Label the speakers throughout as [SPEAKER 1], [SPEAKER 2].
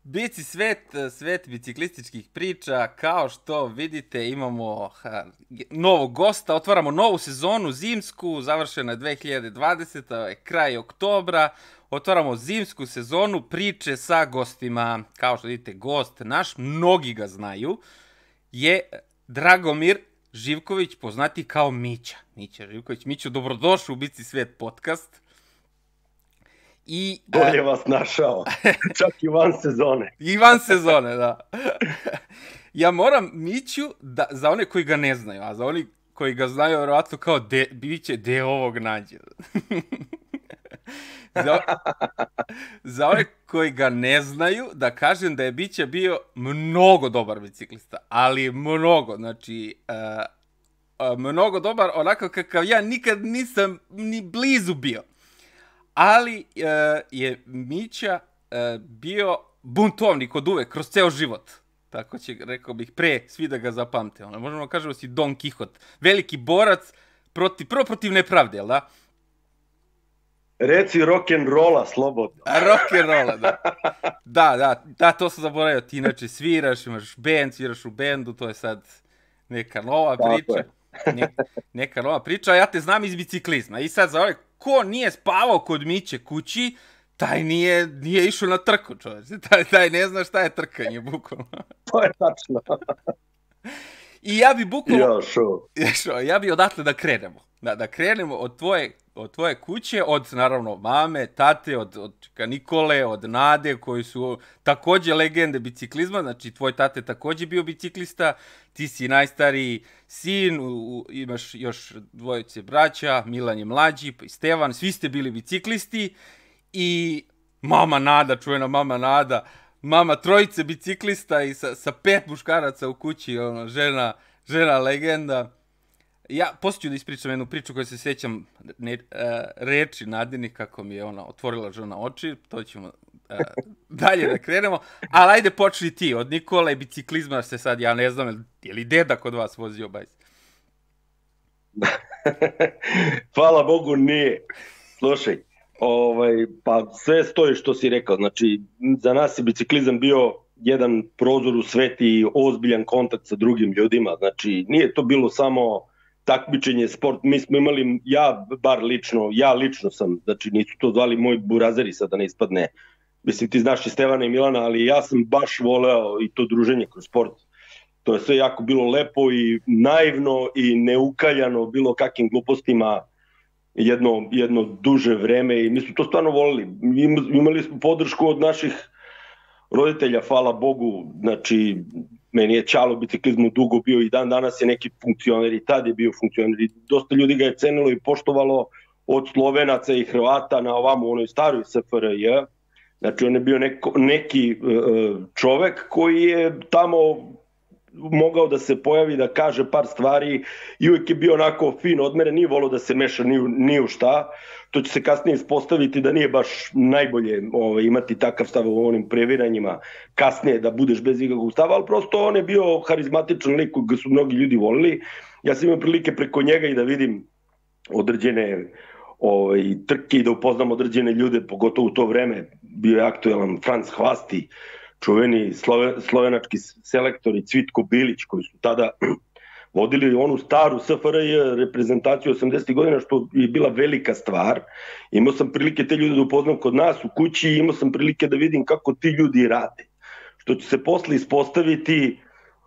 [SPEAKER 1] Bici svet biciklističkih priča, kao što vidite imamo novog gosta, otvaramo novu sezonu zimsku, završena je 2020. Kraj oktobra, otvaramo zimsku sezonu priče sa gostima, kao što vidite gost naš, mnogi ga znaju, je Dragomir Živković, poznati kao Mića. Mića Živković. Mićo, dobrodošao u Bici svet podcast.
[SPEAKER 2] Bolje vas našao, čak i van sezone.
[SPEAKER 1] I van sezone, da. Ja moram Miću, za one koji ga ne znaju, a za oni koji ga znaju, vjerovatno kao biće deo ovog nađe. Za one koji ga ne znaju, da kažem da je Bića bio mnogo dobar biciklista, ali mnogo, znači, mnogo dobar, onako kakav ja nikad nisam ni blizu bio. Ali je Mića bio buntovnik od uvek, kroz ceo život. Tako će, rekao bih, pre svi da ga zapamte. Možemo kažemo da si Don Kihot. Veliki borac protiv nepravde, jel da?
[SPEAKER 2] Reci rock'n'rolla, slobodno.
[SPEAKER 1] Rock'n'rolla, da. Da, to sam zaboravio. Ti inače sviraš, imaš band, sviraš u bendu, to je sad neka nova priča. Neka nova priča, a ja te znam iz biciklizma. I sad za ovaj ko nije spavao kod Miće kući, taj nije išao na trku, čovječe. Taj ne zna šta je trkanje, bukvalno.
[SPEAKER 2] To je tačno.
[SPEAKER 1] I ja bi bukvalno... Ja bi odatle da krenemo. Da krenemo od tvoje kuće, od, naravno, mame, tate, od Nikole, od Nade, koji su takođe legende biciklizma. Znači, tvoj tate takođe bio biciklista, ti si najstariji sin, imaš još dvojice braća, Milan je mlađi, pa i Stevan, svi ste bili biciklisti. I mama Nada, čuvena mama Nada, mama trojice biciklista i sa 5 muškaraca u kući, žena legenda. Ja poslije ću da ispričam jednu priču koju se sjećam reči Nadini kako mi je ona otvorila žena oči, to ćemo dalje da krenemo, ali ajde počni ti, od Nikole i biciklizma se sad, ja ne znam, je li deda kod vas vozio bajs?
[SPEAKER 2] Hvala Bogu nije. Slušaj, pa sve stoji što si rekao, znači za nas je biciklizam bio jedan prozor u svet i ozbiljan kontakt sa drugim ljudima, znači nije to bilo samo takmičenje, sport, mi smo imali, ja lično sam, znači nisu to zvali moji burazeri sad da ne ispadne, mislim ti znaš i Stevana i Milana, ali ja sam baš voleo i to druženje kroz sport, to je sve jako bilo lepo i naivno i neukaljano bilo kakvim glupostima jedno duže vreme i mi smo to stvarno voleli, imali smo podršku od naših roditelja, hvala Bogu, znači meni je Ćalo u biciklizmu dugo bio i dan danas je neki funkcioner i tad je bio funkcioner i dosta ljudi ga je cenilo i poštovalo od Slovenaca i Hrvata na ovamo u onoj staroj SFRJ. Znači on je bio neki čovek koji je tamo mogao da se pojavi, da kaže par stvari i uvijek je bio onako fin odmeren, nije volio da se meša ni u šta. To će se kasnije ispostaviti da nije baš najbolje imati takav stav u onim previranjima kasnije da budeš bez ikakvog stava, ali prosto on je bio harizmatičan lik koji su mnogi ljudi volili. Ja sam imao prilike preko njega i da vidim određene trke i da upoznam određene ljude, pogotovo u to vreme bio je aktuelan Franz Hvasti, čuveni slovenački selektor i Cvitko Bilić koji su tada vodili onu staru SFRJ reprezentaciju 80. godina, što je bila velika stvar. Imao sam prilike te ljude da upoznam kod nas u kući i imao sam prilike da vidim kako ti ljudi rade. Što će se posle ispostaviti,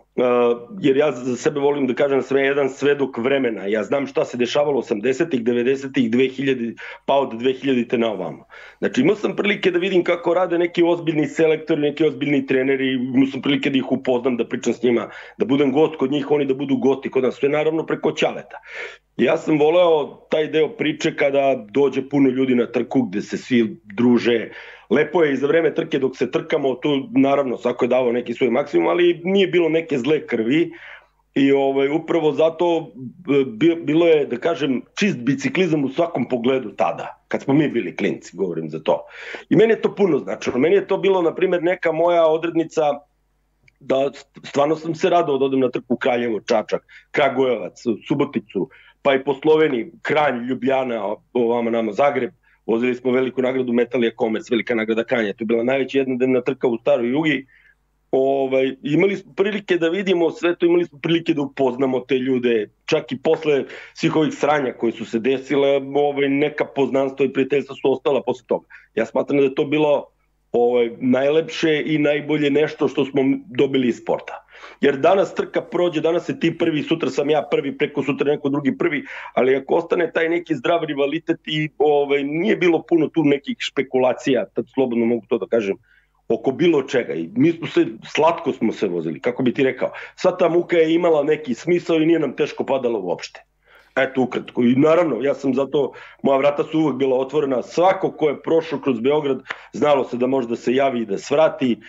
[SPEAKER 2] jer ja za sebe volim da kažem sve jedan svedok vremena. Ja znam šta se dešavalo 80-ih, 90-ih, 2000, pa od 2000-te na ovamo. Znači imao sam prilike da vidim kako rade neki ozbiljni selektori, neki ozbiljni treneri, imao sam prilike da ih upoznam, da pričam s njima, da budem gost kod njih, oni da budu gosti kod nas, sve naravno preko Ćaleta. Ja sam voleo taj deo priče kada dođe puno ljudi na trku gde se svi druže. Lepo je i za vreme trke dok se trkamo, tu naravno svako je davao neki svoj maksimum, ali nije bilo neke zle krvi i upravo zato bilo je, da kažem, čist biciklizam u svakom pogledu tada, kad smo mi bili klinci, govorim za to. I meni je to puno značilo, meni je to bilo, na primjer, neka moja odrednica da stvarno sam se radao da odem na trku Kraljevo, Čačak, Kragujevac, Suboticu, pa i po Sloveniji, Kranj, Ljubljana, ovamo nama Zagreb, vozili smo veliku nagradu Metalija Commerce, velika nagrada Kranja, to je bila najveća jednodnevna trka u Staroj Jugi. Imali smo prilike da vidimo sve to, imali smo prilike da upoznamo te ljude, čak i posle svih ovih sranja koje su se desile, neka poznanstva i prijateljstva su ostala posle toga. Ja smatram da je to bilo najlepše i najbolje nešto što smo dobili iz sporta. Jer danas trka prođe, danas se ti prvi, sutra sam ja prvi, preko sutra neko drugi prvi, ali ako ostane taj neki zdrav rivalitet i nije bilo puno tu nekih špekulacija, tad slobodno mogu to da kažem, oko bilo čega. I mi smo se, slatko smo se vozili, kako bi ti rekao. Sva ta muka je imala neki smisao i nije nam teško padalo uopšte. Eto, ukratko. I naravno, ja sam zato, moja vrata su uvek bila otvorena. Svako ko je prošao kroz Beograd, znalo se da može da se javi i da svrati.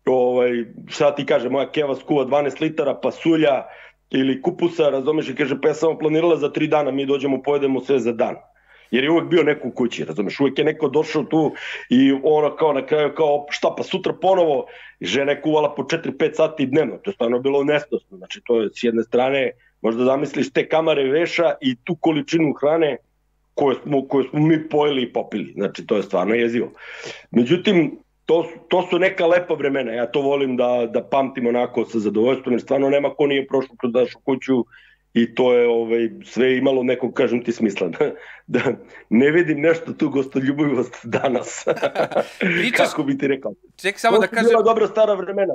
[SPEAKER 2] Šta ti kaže, moja keva skuva 12 litara pasulja ili kupusa, razumeš, i kaže, pa ja sam planirala za 3 dana, mi dođemo, pojedemo sve za dan. Jer je uvek bio neko u kući, razumeš, uvek je neko došao tu i ono kao na kraju kao šta pa sutra ponovo, žena je kuvala po 4-5 sati dnevno, to je stvarno bilo nesnosno, znači to je s jedne strane, možda zamisliš te kamare veša i tu količinu hrane koju smo mi pojeli i popili, znači to je stvarno jezivo. Međutim, to su neka lepa vremena, ja to volim da pamtim onako sa zadovoljstvom, jer stvarno nema ko nije prošao kroz našu kuću i to je sve imalo nekog, kažem ti, smisla. Da ne vidim nešto tu gostoljubivost danas. Kako bi ti rekao?
[SPEAKER 1] Ček, samo da kažem...
[SPEAKER 2] To je bila dobra stara vremena.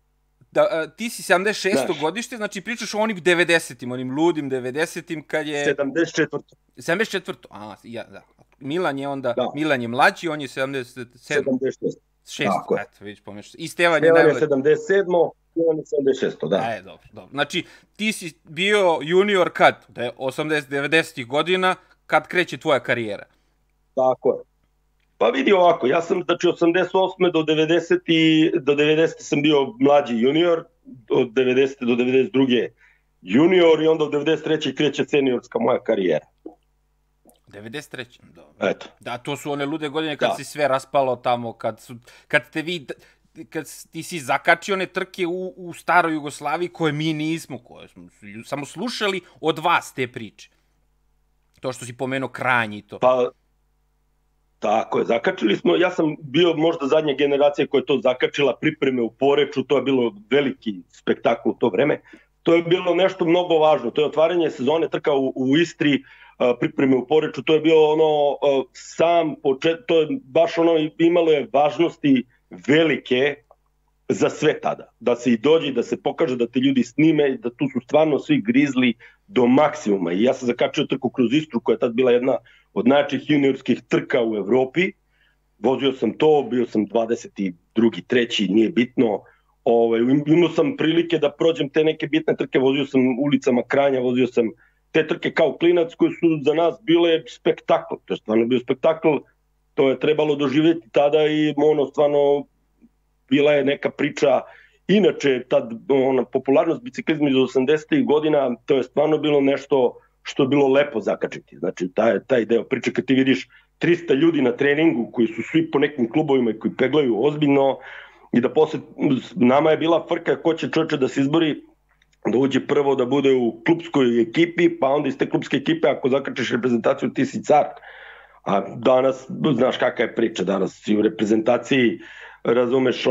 [SPEAKER 1] Ti si 76. godište, znači pričaš o onim 90-im, onim ludim 90-im kad je...
[SPEAKER 2] 74.
[SPEAKER 1] 74. Da. Milan je onda, Milan je mlađi, on je 77. 76. Eto, vidiš pomešao. I Stevan je najmlađi.
[SPEAKER 2] 77. Milan je 76. Da.
[SPEAKER 1] Dobro. Znači, ti si bio junior kad? 80-90 godina, kad kreće tvoja karijera?
[SPEAKER 2] Tako je. Pa vidi ovako, ja sam, znači, 88. do 90. sam bio mlađi junior, od 90. do 92. junior i onda od 93. kreće seniorska moja karijera.
[SPEAKER 1] 93. Dobro.
[SPEAKER 2] Eto.
[SPEAKER 1] Da, to su one lude godine kad si sve raspalo tamo, kad ti si zakačio one trke u staroj Jugoslaviji koje mi nismo, koje smo samo slušali od vas te priče. To što si pomenuo Kranj i to.
[SPEAKER 2] Pa, tako je, zakačili smo, ja sam bio možda zadnja generacija koja je to zakačila, pripreme u Poreču, to je bilo veliki spektakl u to vreme. To je bilo nešto mnogo važno, to je otvaranje sezone trka u Istri, pripreme u Poreču, to je bilo ono sam početak, to je baš ono imalo je važnosti velike za sve tada. Da se i dođe, da se pokaže, da te ljudi snime, da tu su stvarno svi grizli do maksimuma. I ja sam zakačio trku kroz Istru koja je tad bila jedna od najjačih juniorskih trka u Evropi. Vozio sam to, bio sam 22. 3. nije bitno. Imao sam prilike da prođem te neke bitne trke, vozio sam ulicama Kranja, vozio sam te trke kao klinac koje su za nas bile spektakl. To je stvarno bio spektakl, to je trebalo doživjeti tada i ono stvarno bila je neka priča. Inače, tad popularnost biciklizma iz 80. godina, to je stvarno bilo nešto što je bilo lepo zakačiti. Znači, taj deo priče kad ti vidiš 300 ljudi na treningu koji su svi po nekim klubovima i koji peglaju ozbiljno i da posle nama je bila frka ko će čovječe da se izbori da uđe prvo da bude u klubskoj ekipi, pa onda iz te klubske ekipe ako zakačiš reprezentaciju ti si car. A danas, znaš kakva je priča, danas si u reprezentaciji, razumeš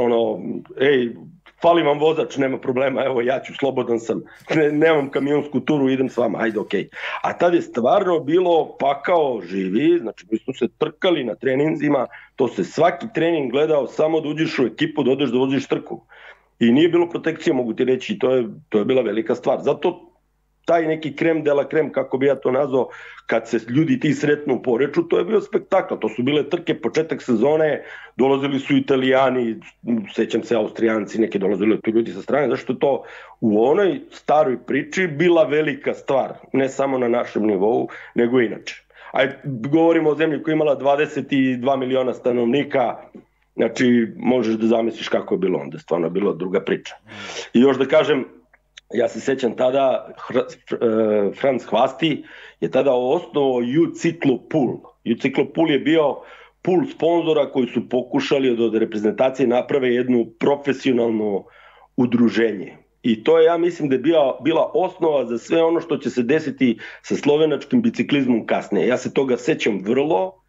[SPEAKER 2] fali vam vozač, nema problema, evo ja ću, slobodan sam, nemam kamionsku turu, idem s vama, ajde okej. A tad je stvarno bilo pakao živi, znači mi smo se trkali na treninzima, to se svaki trening gledao samo da uđeš u ekipu, da odeš da voziš trku. I nije bilo protekcije, mogu ti reći, to je bila velika stvar. Zato taj neki krem de la krem, kako bi ja to nazvao, kad se ljudi ti sretnu u Poreču, to je bio spektakl. To su bile trke, početak sezone, dolazili su Italijani, sećam se Austrijanci, neki dolazili tu ljudi sa strane, zašto to u onoj staroj priči bila velika stvar, ne samo na našem nivou, nego inače. Ajde, govorimo o zemlji koja je imala 22 miliona stanovnika, znači možeš da zamisliš kako je bilo onda, stvarno je bila druga priča. I još da kažem, ja se sećam tada, Franz Hvasti je tada osnovao U-Ciklo Pool. U-Ciklo Pool je bio pool sponzora koji su pokušali od reprezentacije naprave jednu profesionalno udruženje. I to je, ja mislim da je bila osnova za sve ono što će se desiti sa slovenačkim biciklizmom kasnije. Ja se toga sećam vrlo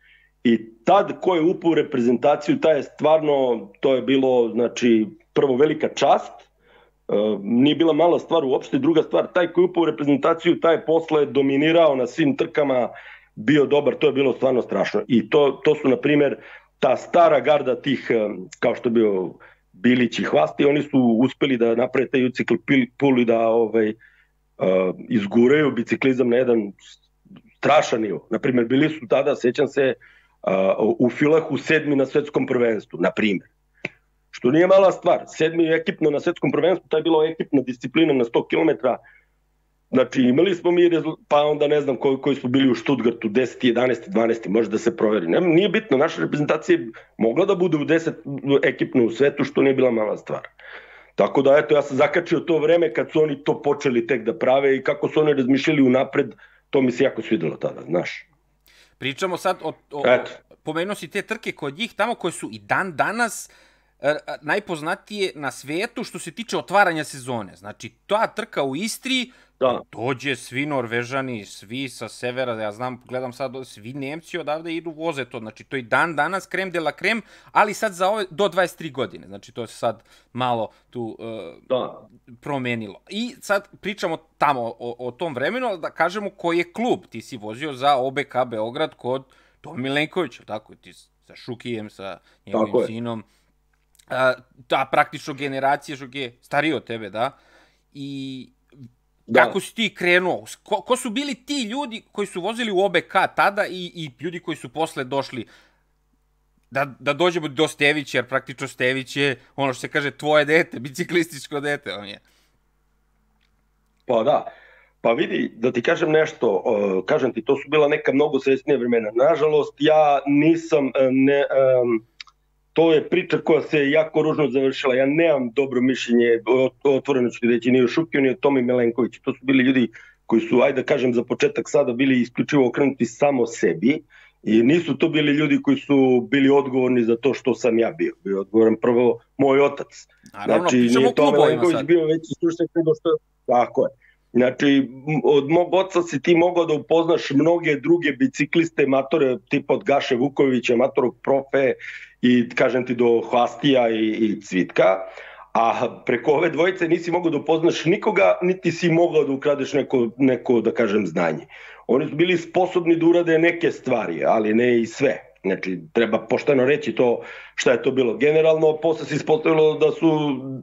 [SPEAKER 2] I tad ko je upao u reprezentaciju, taj je stvarno, to je bilo, znači, prvo velika čast, nije bila mala stvar uopšte, druga stvar, taj ko je upao u reprezentaciju, taj je posle dominirao na svim trkama, bio dobar, to je bilo stvarno strašno. I to su, na primjer, ta stara garda tih, kao što je bio Bilić i Hvasti, oni su uspeli da naprave taj ucikl pul i da izguraju biciklizam na jedan strašan nivo. Naprimjer, bili su tada, sećam se, u Filahu 7. na svetskom prvenstvu, na primjer. Što nije mala stvar. 7. ekipno na svetskom prvenstvu, to je bila ekipna disciplina na 100 km. Znači, imali smo mi, pa onda ne znam koji smo bili u Stuttgartu, 10. 11. 12. može da se proveri. Nije bitno, naša reprezentacija mogla da bude u 10 ekipno u svetu, što nije bila mala stvar. Tako da, eto, ja sam zakačio to vreme kad su oni to počeli tek da prave i kako su oni razmišljali unapred, to mi se jako svidelo tada, znaš.
[SPEAKER 1] Pričamo sad pomenuo si te trke kod njih tamo koje su i dan danas najpoznatije na svetu što se tiče otvaranja sezone. Znači, ta trka u Istri, dođe svi Norvežani, svi sa severa, ja znam, gledam sad, svi Nemci odavde idu voze to, znači to i dan danas krem de la krem, ali sad za ove do 23 godine, znači to se sad malo tu promenilo. I sad pričamo tamo o tom vremenu, ali da kažemo koji je klub, ti si vozio za OBK Beograd kod Tome Milenkovića, tako, ti sa Šukijem, sa njegovim sinom, ta praktično generacija što je stariji od tebe, da, i kako si ti krenuo? Ko su bili ti ljudi koji su vozili u OBK tada i ljudi koji su posle došli da dođemo do Stevića, jer praktično Stević je, ono što se kaže, tvoje dete, biciklističko dete, on je.
[SPEAKER 2] Pa da, pa vidi, da ti kažem nešto, kažem ti, to su bila neka mnogo srećnija vremena. Nažalost, ja nisam, to je priča koja se jako ružno završila. Ja nemam dobro mišljenje, otvoreno ću ti reći, ni o Šukiju, ni o Tomi Milenkoviću. To su bili ljudi koji su, ajde da kažem za početak sada, bili isključivo okrenuti samo sebi i nisu to bili ljudi koji su bili odgovorni za to što sam ja bio. Bio odgovoran prvo moj otac.
[SPEAKER 1] Naravno, pričamo o klubovima sad.
[SPEAKER 2] Bio veći stručnjak nego što... Tako je. Znači, od mog oca si ti mogao da upoznaš mnoge druge bicikliste, matore tipa od Gaše Vukovića, matorog Profe i kažem ti do Hvastija i Cvitka, a preko ove dvojice nisi mogao da upoznaš nikoga, niti si mogao da ukradeš neko da kažem, znanje. Oni su bili sposobni da urade neke stvari, ali ne i sve. Znači, treba pošteno reći to šta je to bilo. Generalno, posle se ispostavilo da su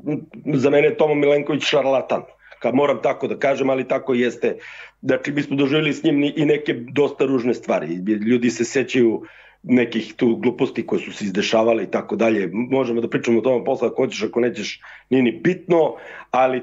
[SPEAKER 2] za mene Toma Milenković šarlatan. Kad moram tako da kažem, ali tako jeste. Znači, mi smo doživjeli s njim i neke dosta ružne stvari. Ljudi se sećaju nekih tu gluposti koje su se izdešavale i tako dalje. Možemo da pričamo o tome posle, ako hoćeš, ako nećeš, nije ni bitno, ali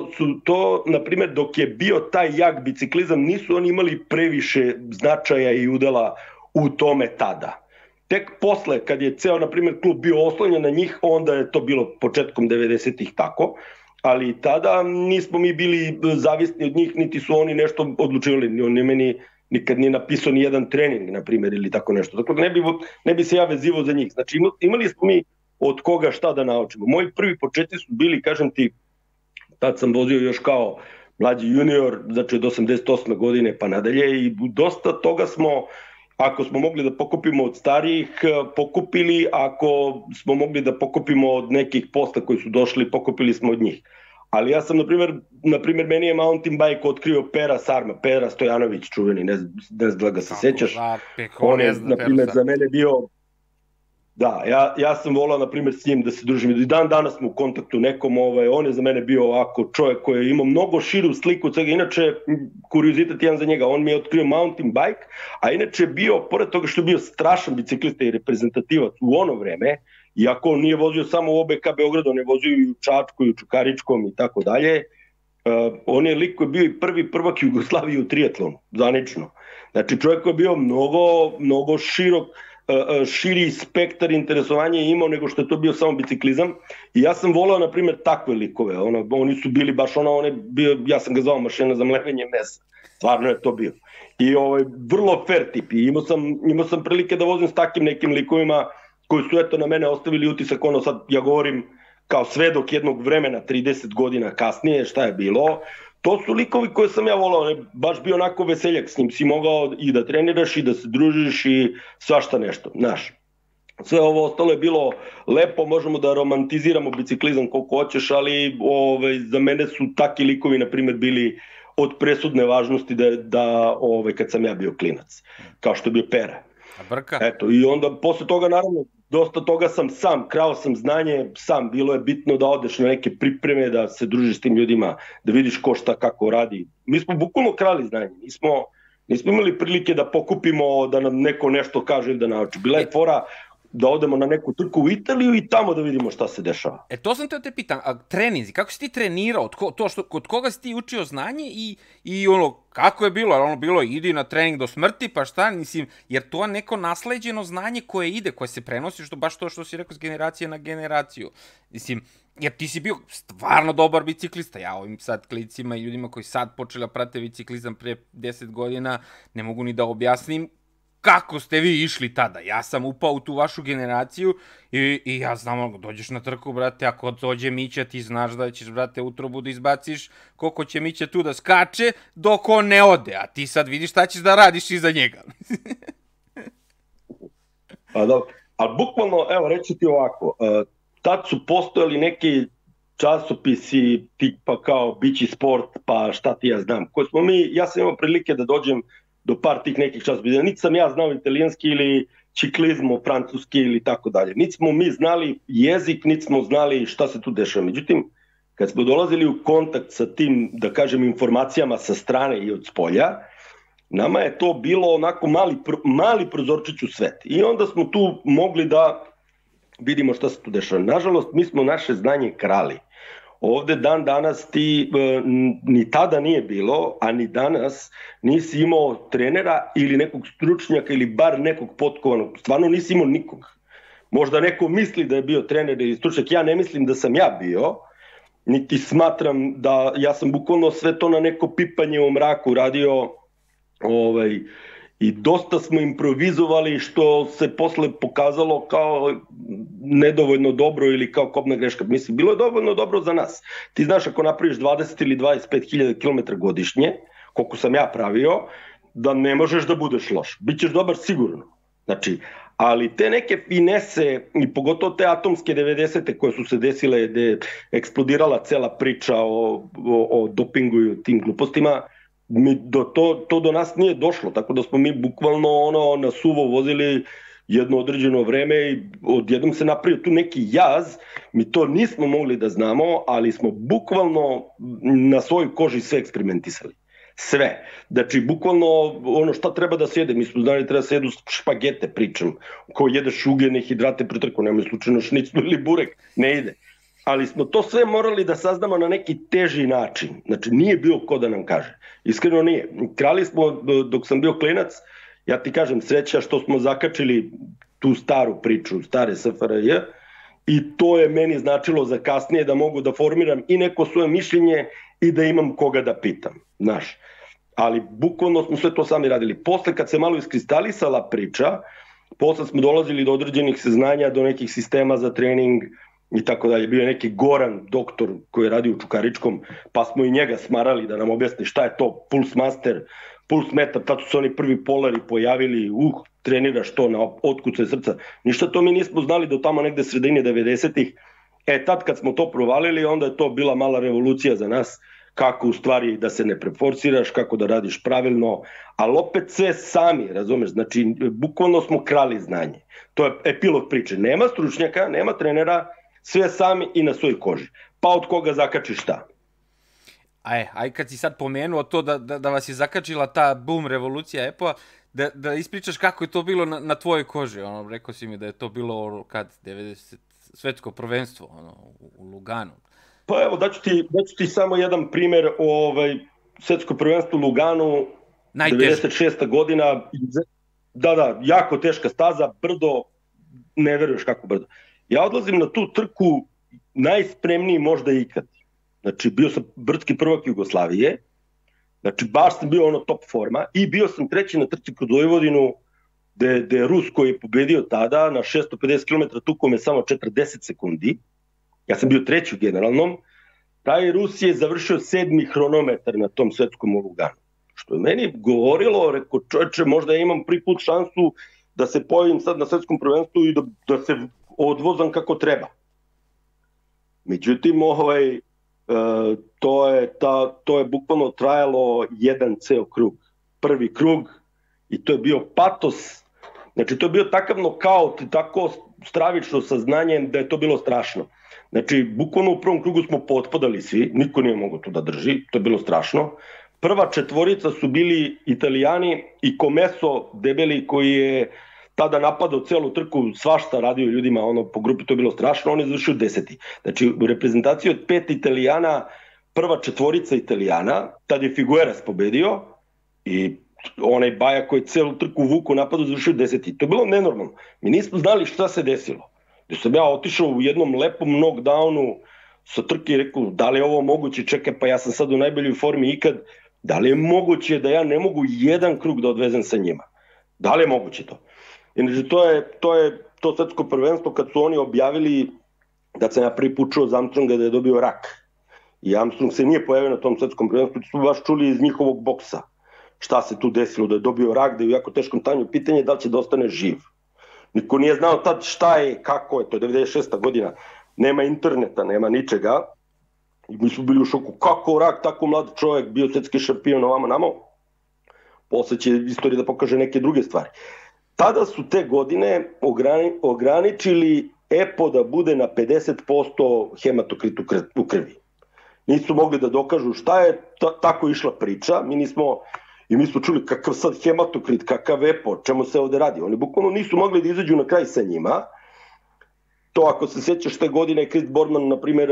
[SPEAKER 2] to, na primjer, dok je bio taj jak biciklizam, nisu oni imali previše značaja i udela u tome tada. Tek posle, kad je ceo, na primjer, klub bio oslonjen na njih, onda je to bilo početkom 90-ih tako, ali tada nismo mi bili zavisni od njih, niti su oni nešto odlučivali, on je meni nikad nije napisao ni jedan trening, na primjer, ili tako nešto. Dakle, ne bi se ja vezivao za njih. Znači, imali smo mi od koga šta da naučimo. Moji prvi početci su bili, kažem ti, tad sam vozio još kao mlađi junior, znači od 88. godine pa nadalje i dosta toga smo, ako smo mogli da pokupimo od starijih, pokupili, ako smo mogli da pokupimo od nekih posta koji su došli, pokupili smo od njih. Ali ja sam, na primjer, meni je mountain bike otkrio Pera Sarma, Pera Stojanović čuveni, ne znam da ga se sećaš. On je, na primjer, za mene bio... Da, ja sam volao, na primjer, s njim da se družim. I dan danas smo u kontaktu nekom, on je za mene bio ovako čovjek koji je imao mnogo širu sliku od svega. Inače, kuriozitet jedan za njega, on mi je otkrio mountain bike, a inače bio, pored toga što je bio strašan biciklista i reprezentativac u ono vreme, iako on nije vozio samo u OBK Beogradu, on je vozio i u Čačku i u Čukaričkom i tako dalje, on je lik koji je bio i prvi prvak Jugoslavije u triatlonu, zvanično. Znači, čovjek koji je bio mnogo širi spektar interesovanja je imao nego što je to bio samo biciklizam i ja sam voleo, na primjer, takve likove, oni su bili baš ja sam ga zvao mašina za mlevenje mesa, stvarno je to bio. I vrlo fair tip i imao sam prilike da vozim s takim nekim likovima koji su eto na mene ostavili utisak, sad ja govorim kao svedok jednog vremena 30 godina kasnije šta je bilo. to su likovi koje sam ja volao, on je baš bio onako veseljak, s njim si mogao i da treniraš i da se družiš i svašta nešto, znaš. Sve ovo ostalo je bilo lepo, možemo da romantiziramo biciklizam koliko hoćeš, ali za mene su takvi likovi, na primjer, bili od presudne važnosti da kad sam ja bio klinac, kao što je bio Pera. Eto, i onda posle toga, naravno, dosta toga sam sam, krao sam znanje sam, bilo je bitno da odeš na neke pripreme, da se družiš s tim ljudima, da vidiš ko šta kako radi. Mi smo bukvalno krali znanje, nismo imali prilike da pokupimo, da nam neko nešto kaže ili da nauči. Bila je fora da odemo na neku trku u Italiju i tamo da vidimo šta se dešava.
[SPEAKER 1] To sam te pitam, a treninzi, kako si ti trenirao, kod koga si ti učio znanje i kako je bilo, bilo idi na trening do smrti, pa šta, mislim, jer to je neko nasleđeno znanje koje ide, koje se prenosi, baš to što si rekao, s generacije na generaciju, mislim, jer ti si bio stvarno dobar biciklista, ja ovim sad klicima i ljudima koji sad počeli da prate biciklizam pre 10 godina, ne mogu ni da objasnim kako ste vi išli tada. Ja sam upao u tu vašu generaciju i ja znam, dođeš na trku, brate, ako dođe Mića, ti znaš da ćeš, brate, utrobu da izbaciš, koliko će Mića tu da skače, dok on ne ode, a ti sad vidiš šta ćeš da radiš iza njega.
[SPEAKER 2] Pa dobro, ali bukvalno, evo, reći ti ovako, tad su postojali neki časopisi tipa kao Bići sport, pa šta ti ja znam, koje smo ja sam imao prilike da dođem do par tih nekih časopisa. Niti sam ja znao italijanski ili čiklizmo, francuski ili tako dalje. Niti smo mi znali jezik, niti smo znali šta se tu dešava. Međutim, kad smo dolazili u kontakt sa tim, da kažem, informacijama sa strane i od spolja, nama je to bilo onako mali prozorčić u svet. I onda smo tu mogli da vidimo šta se tu dešava. Nažalost, mi smo naše znanje krali. Ovde dan danas ti, ni tada nije bilo, a ni danas nisi imao trenera ili nekog stručnjaka ili bar nekog potkovanog. Stvarno nisi imao nikog. Možda neko misli da je bio trener ili stručnjak, ja ne mislim da sam ja bio, niti smatram da ja sam bukvalno sve to na neko pipanje u mraku radio i dosta smo improvizovali što se posle pokazalo kao nedovoljno dobro ili kao kobna greška. Mislim, bilo je dovoljno dobro za nas. Ti znaš, ako napraviš 20 ili 25.000 km godišnje, koliko sam ja pravio, da ne možeš da budeš loš. Bićeš dobar sigurno. Znači, ali te neke finese i pogotovo te atomske 90-te koje su se desile gde je eksplodirala cela priča o dopingu i tim glupostima, to do nas nije došlo, tako da smo mi bukvalno na suvo vozili jedno određeno vreme i odjednom se napravio tu neki jaz, mi to nismo mogli da znamo, ali smo bukvalno na svojoj koži sve eksperimentisali. Sve. Znači, bukvalno šta treba da se jede, mi smo znali treba da se jedu špagete, pričam, ko jedeš ugljene hidrate pri trku, nemoj slučajno šniclu ili burek, ne ide. Ali smo to sve morali da saznamo na neki teži način. Znači, nije bilo ko da nam kaže. Iskreno nije. Krali smo, dok sam bio klinac, ja ti kažem, sreća što smo zakačili tu staru priču, stare SFRJ, i to je meni značilo za kasnije da mogu da formiram i neko svoje mišljenje i da imam koga da pitam. Znaš. Ali bukvalno smo sve to sami radili. Posle, kad se malo iskristalisala priča, posle smo dolazili do određenih saznanja, do nekih sistema za trening i tako dalje. Bio je neki Goran, doktor koji je radio u Čukaričkom, pa smo i njega smarali da nam objasni šta je to Puls Master, Puls Meter, tad su se oni prvi polari pojavili, treniraš to na otkucaj srca. Ništa to mi nismo znali do tamo negde sredine 90-ih. Tad kad smo to provalili, onda je to bila mala revolucija za nas, kako u stvari da se ne preforsiraš, kako da radiš pravilno, ali opet sve sami, razumeš, znači bukvalno smo krali znanje. To je epilog priče. Nema stručnjaka, nema trenera, sve sami i na svojoj koži. Pa od koga zakačiš šta?
[SPEAKER 1] Aj kad si sad pomenuo to da vas je zakačila ta boom revolucija EPO-a, da ispričaš kako je to bilo na tvojoj koži. Rekao si mi da je to bilo kad 90 svetsko prvenstvo u Luganu.
[SPEAKER 2] Pa evo, daću ti samo jedan primer svetsko prvenstvo u Luganu, 96. godina. Da, jako teška staza, brdo, ne veruješ kako brdo. Ja odlazim na tu trku najspremniji možda ikad. Znači, bio sam brdski prvak Jugoslavije, znači baš sam bio top forma i bio sam treći na trci kod Vojvodinu, gde je Rus koji je pobedio tada na 650 km tukom je samo 40 sekundi. Ja sam bio treći u generalnom taj Rus je završio 7. hronometar na tom svetskom Luganu. Što je meni govorilo, rekao čovječe, možda ja imam prvi put šansu da se pojavim sad na svetskom prvenstvu i da se odvozam kako treba. Međutim, to je bukvalno trajalo jedan ceo krug. Prvi krug i to je bio patos. Znači, to je bio takav nokaut i tako stravično saznanje da je to bilo strašno. Znači, bukvalno u prvom krugu smo potpadali svi, niko nije mogao to da drži, to je bilo strašno. Prva četvorica su bili Italijani i Comesso debeli koji je tada napadao celu trku, svašta radio ljudima po grupi, to je bilo strašno, on je završio 10. Znači, u reprezentaciji od 5 Italijana, prva četvorica Italijana, tad je Figueras pobedio i onaj Baja koji je celu trku vuku napadu završio 10. To je bilo nenormalno. Mi nismo znali šta se desilo. Gde sam ja otišao u jednom lepom knockdownu sa trke i rekao, da li je ovo moguće, čekaj, pa ja sam sad u najboljoj formi ikad, da li je moguće da ja ne mogu jedan krug da odvezem sa njima? Da li je moguće to? Inače, to svetsko prvenstvo kad su oni objavili da sam ja prvi put čuo za Armstronga da je dobio rak. I Armstrong se nije pojavio na tom svetskom prvenstvu, su baš čuli iz njihovog boksa šta se tu desilo, da je dobio rak, da je u jako teškom stanju. Pitanje je da li će da ostane živ. Niko nije znao tad šta je, kako je, to je 96. godina. Nema interneta, nema ničega. I mi smo bili u šoku, kako rak, tako mlad čovjek, bio svetski šampion ovamo namo. Posle će istorija da pokaže neke druge stvari. Tada su te godine ograničili EPO da bude na 50% hematokrit u krvi. Nisu mogli da dokažu šta je, tako išla priča. Mi smo čuli kakav sad hematokrit, kakav EPO, čemu se ovde radi. Oni bukvalno nisu mogli da izađu na kraj sa njima. To ako se sjećaš te godine, Chris Boardman, na primjer,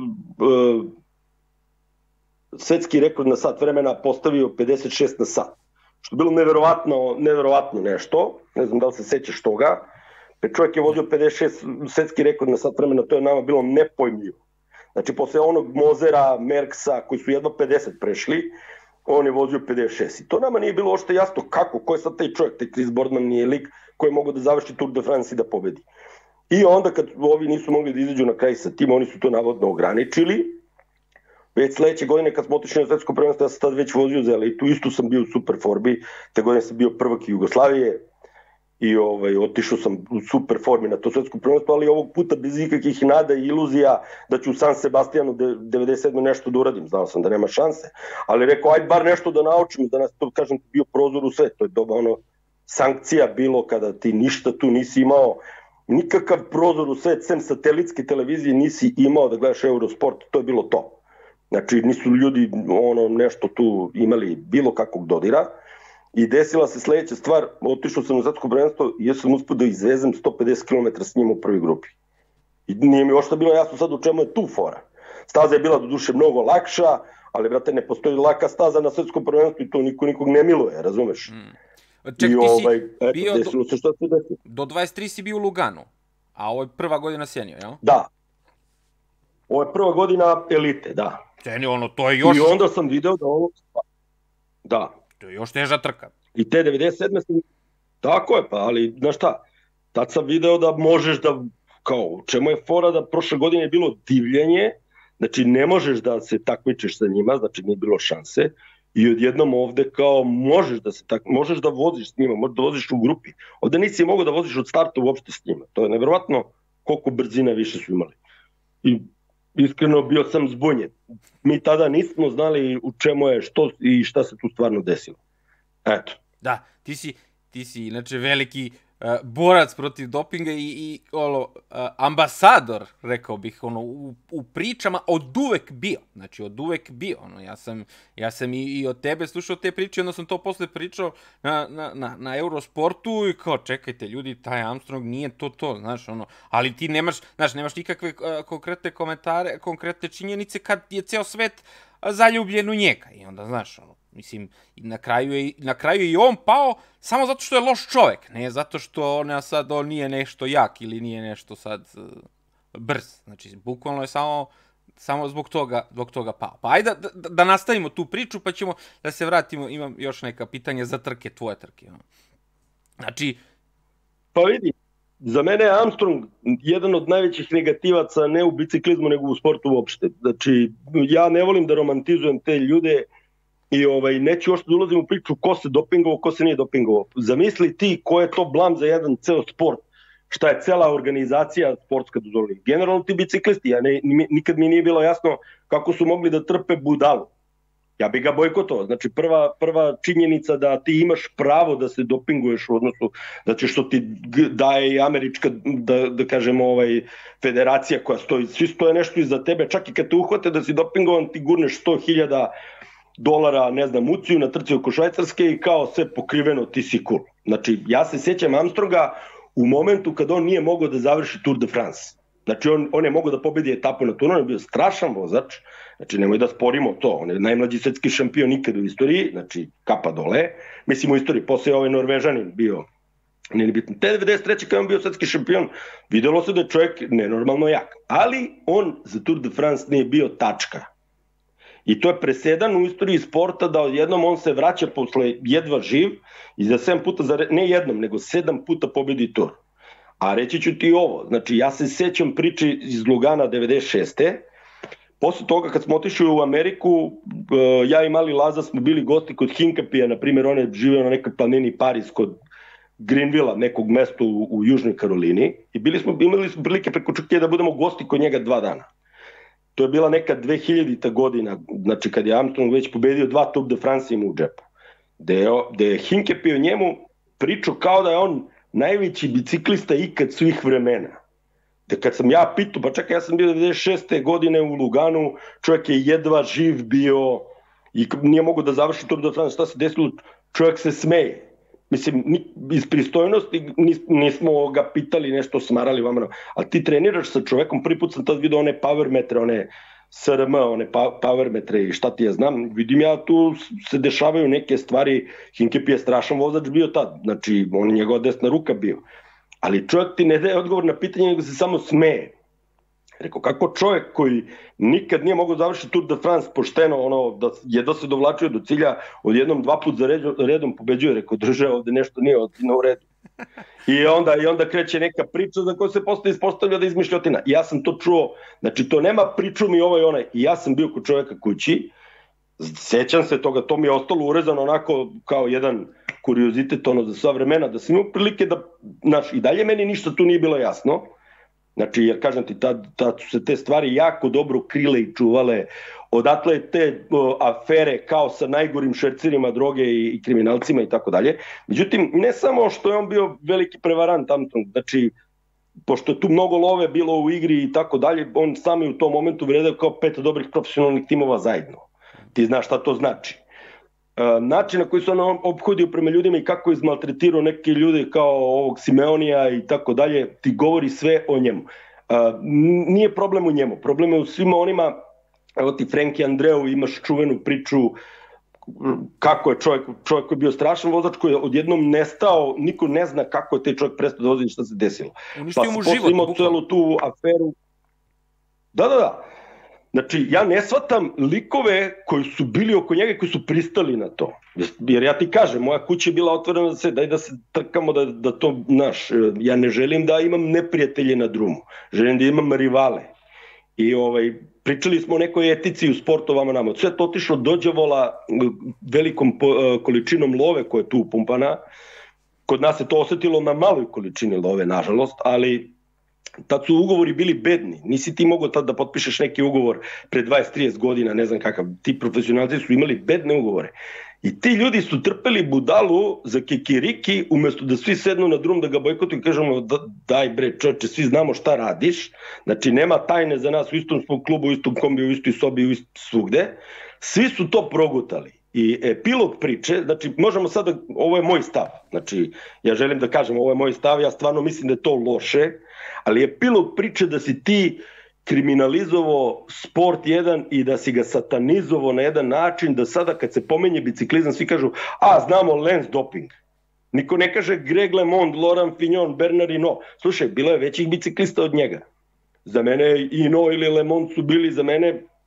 [SPEAKER 2] svetski rekord na sat vremena postavio 56 na sat. Što je bilo neverovatno nešto, ne znam da li se sjećaš toga. Čovjek je vozio 56 svetski rekord na sat vremena, to je nama bilo nepojmljivo. Znači, posle onog Mozera, Merksa, koji su jedva 50 prešli, on je vozio 56. I to nama nije bilo ošte jasno kako, ko je sad taj čovjek, taj Chris Boardman nije lik koji je mogao da završi Tour de France i da pobedi. I onda kad ovi nisu mogli da izađu na kraj sa tim, oni su to navodno ograničili. Već sledeće godine kad smo otišli na svetsko prvenstvo, ja sam tad već vozio za elitu, isto sam bio u super formi, te godine sam bio prvak Jugoslavije i otišao sam u super formi na to svetsko prvenstvo, ali ovog puta bez ikakvih nada i iluzija da ću u San Sebastianu 97. nešto da uradim, znao sam da nema šanse, ali rekao, ajde bar nešto da naučim, da nas to, kažem, bio prozor u sve, to je doba sankcija bilo kada ti ništa tu nisi imao, nikakav prozor u svet, sem satelitske televizije nisi imao da gledaš Eurosport, to je bilo to. Znači, nisu ljudi nešto tu imali bilo kakvog dodira i desila se sledeća stvar, otišao sam u svetsko prvenstvo i ja sam uspio da izvezem 150 km s njim u prvoj grupi. I nije mi ošto bilo jasno sad u čemu je tu fora. Staza je bila do duše mnogo lakša, ali, brate, ne postoji laka staza na svetskom prvenstvu i to nikog ne miluje, razumeš?
[SPEAKER 1] Ček, ti si bio do 23 si bio u Luganu, a ovo je prva godina senior, jel?
[SPEAKER 2] Da. Ovo je prva godina elite, da.
[SPEAKER 1] Senior, to je još...
[SPEAKER 2] I onda sam video da ovo... Da.
[SPEAKER 1] To je još teža trka.
[SPEAKER 2] I te 97. sam... Tako je, pa, ali, znaš šta, tad sam video da možeš da... Kao, čemu je fora da prošle godine je bilo divljenje, znači ne možeš da se takmičeš sa njima, znači nije bilo šanse, i odjednom ovde kao možeš da voziš s njima, možeš da voziš u grupi. Ovde nisi mogao da voziš od starta uopšte s njima. To je nevjerovatno koliko brzina više su imali. I iskreno bio sam zbunjen. Mi tada nismo znali u čemu je, što i šta se tu stvarno desilo. Eto.
[SPEAKER 1] Da, ti si inače veliki borac protiv dopinga i ambasador, rekao bih, u pričama od uvek bio. Znači, od uvek bio. Ja sam i od tebe slušao te priče, onda sam to posle pričao na Eurosportu i kao, čekajte, ljudi, taj Armstrong nije to, znaš, ali ti nemaš nikakve konkretne komentare, konkretne činjenice kad je ceo svet zaljubljen u njega. I onda, znaš, mislim, na kraju je i on pao samo zato što je loš čovek, ne zato što on nije nešto jak ili nije nešto sad brz. Znači, bukvalno je samo zbog toga pao. Pa ajde da nastavimo tu priču, pa ćemo da se vratimo, imam još neka pitanja za trke, tvoje trke. Znači...
[SPEAKER 2] Pa vidi, za mene je Armstrong jedan od najvećih negativaca, ne u biciklizmu, nego u sportu uopšte. Znači, ja ne volim da romantizujem te ljude i neću još da ulazim u priču ko se dopingovao, ko se nije dopingovao. Zamisli ti ko je to blam za jedan ceo sport, šta je cela organizacija sportska dozvolila. Generalno ti biciklisti, nikad mi nije bilo jasno kako su mogli da trpe budalu. Ja bi ga bojkotovao. Znači prva činjenica da ti imaš pravo da se dopinguješ u odnosu, znači što ti daje i američka, da kažemo, federacija koja stoji, svi stoje nešto iza tebe, čak i kad te uhvate da si dopingovan, ti gurneš $100,000, ne znam, uciju na trci oko Švajcarske i kao sve pokriveno, ti si cool. Znači, ja se sjećam Armstronga u momentu kad on nije mogao da završi Tour de France. Znači, on je mogao da pobedi etapu na Touru, on je bio strašan vozač, znači nemoj da sporimo to, on je najmlađi svetski šampion nikad u istoriji, znači kapa dole, mislim u istoriji, posle je Norvežanin bio, nije bitno, te 93. kada on bio svetski šampion, videlo se da je čovjek nenormalno jak, ali on za Tour de France nije bio tačka. I to je presedan u istoriji sporta da odjednom on se vraća posle jedva živ i za 7 puta, ne jednom, nego 7 puta pobedi Tour. A reći ću ti ovo, znači ja se sećam priče iz Lugana 96. Posle toga kad smo otišli u Ameriku, ja i mali Laza smo bili gosti kod Hinkapija, na primjer on je živeo na nekoj planini Paris kod Greenvilla, nekog mesta u Južnoj Karolini i imali smo prilike preko Čukije da budemo gosti kod njega 2 dana. To je bila neka 2000. godina, znači kad je Armstrong već pobedio 2 Tour de France ima u džepu. Gde je Hinkapio njemu pričao kao da je on najveći biciklista ikad svih vremena. Da kad sam ja pitao, pa čekaj, ja sam bio 96. godine u Luganu, čovjek je jedva živ bio i nije mogao da završi Tour de France, šta se desilo, čovjek se smeje. Mislim, iz pristojnosti nismo ga pitali, nešto smarali vama, ali ti treniraš sa čovjekom, prvi put sam tad vidio one power metre, one SRM, one power metre i šta ti ja znam, vidim ja tu se dešavaju neke stvari, Hinkepie je strašan vozač bio tad, znači on je njegova desna ruka bio, ali čovjek ti ne daje odgovor na pitanje, nego se samo smeje. Rekao, kako čovjek koji nikad nije mogao završiti Tour de France pošteno, da se dovlačio do cilja, odjednom 2 put za redom pobeđuje, rekao, drže, ovde nešto nije u redu. I onda kreće neka priča za koju se posle ispostavlja da izmišljotina. I ja sam to čuo, znači to nema priču mi ovaj onaj, i ja sam bio kod čovjeka kući, sećam se toga, to mi je ostalo urezano onako kao jedan kuriozitet za sva vremena, da sam imao prilike da, i dalje meni ništa tu nije bilo jasno. Znači, ja kažem ti, tad su se te stvari jako dobro krile i čuvale, odatle te afere kao sa najgorim šercerima droge i kriminalcima i tako dalje. Međutim, ne samo što je on bio veliki prevarant, znači, pošto je tu mnogo love bilo u igri i tako dalje, on sam je u tom momentu vredeo kao 5 dobrih profesionalnih timova zajedno. Ti znaš šta to znači. Način na koji se on ophodio prema ljudima i kako je izmaltretirao neke ljude kao ovog Simeonija i tako dalje, ti govori sve o njemu. Nije problem u njemu, problem je u svima onima, evo ti Frankie Andreu, imaš čuvenu priču kako je čovjek koji je bio strašan vozač, koji je odjednom nestao, niko ne zna kako je taj čovjek prestao da vozi i šta se desilo.
[SPEAKER 1] Uništio mu život. Pa
[SPEAKER 2] imao celu tu aferu. Da. Znači, ja ne shvatam likove koji su bili oko njega i koji su pristali na to. Jer ja ti kažem, moja kuća je bila otvorena za sve, daj da se trkamo da to, ja ne želim da imam neprijatelje na drumu, želim da imam rivale. I pričali smo o nekoj etici u sportu vama nama. Sve to otišlo do đavola velikom količinom love koja je tu upumpana. Kod nas se to osetilo na maloj količini love, nažalost, ali tad su ugovori bili bedni. Nisi ti mogao tad da potpišeš neki ugovor pre 20-30 godina, ne znam kakav. Ti profesionalci su imali bedne ugovore. I ti ljudi su trpeli budalu za kikiriki, umjesto da svi sednu na drum da ga bojkotuju i kažemo daj bre čoče, svi znamo šta radiš. Znači nema tajne za nas, u istom smo klubu, u istom kombi, u istoj sobi, svugde. Svi su to progutali. I epilog priče, znači možemo sada, ovo je moj stav, znači ja želim da kažem ovo je moj stav, ja stvarno mislim da je to loše, ali epilog priče da si ti kriminalizovao sport jedan i da si ga satanizovao na jedan način da sada kad se pomenje biciklizam svi kažu znamo Lance doping. Niko ne kaže Greg LeMond, Laurent Fignon, Bernard Hinault. Slušaj, bilo je većih biciklista od njega. Za mene Hinault ili LeMond su bili za mene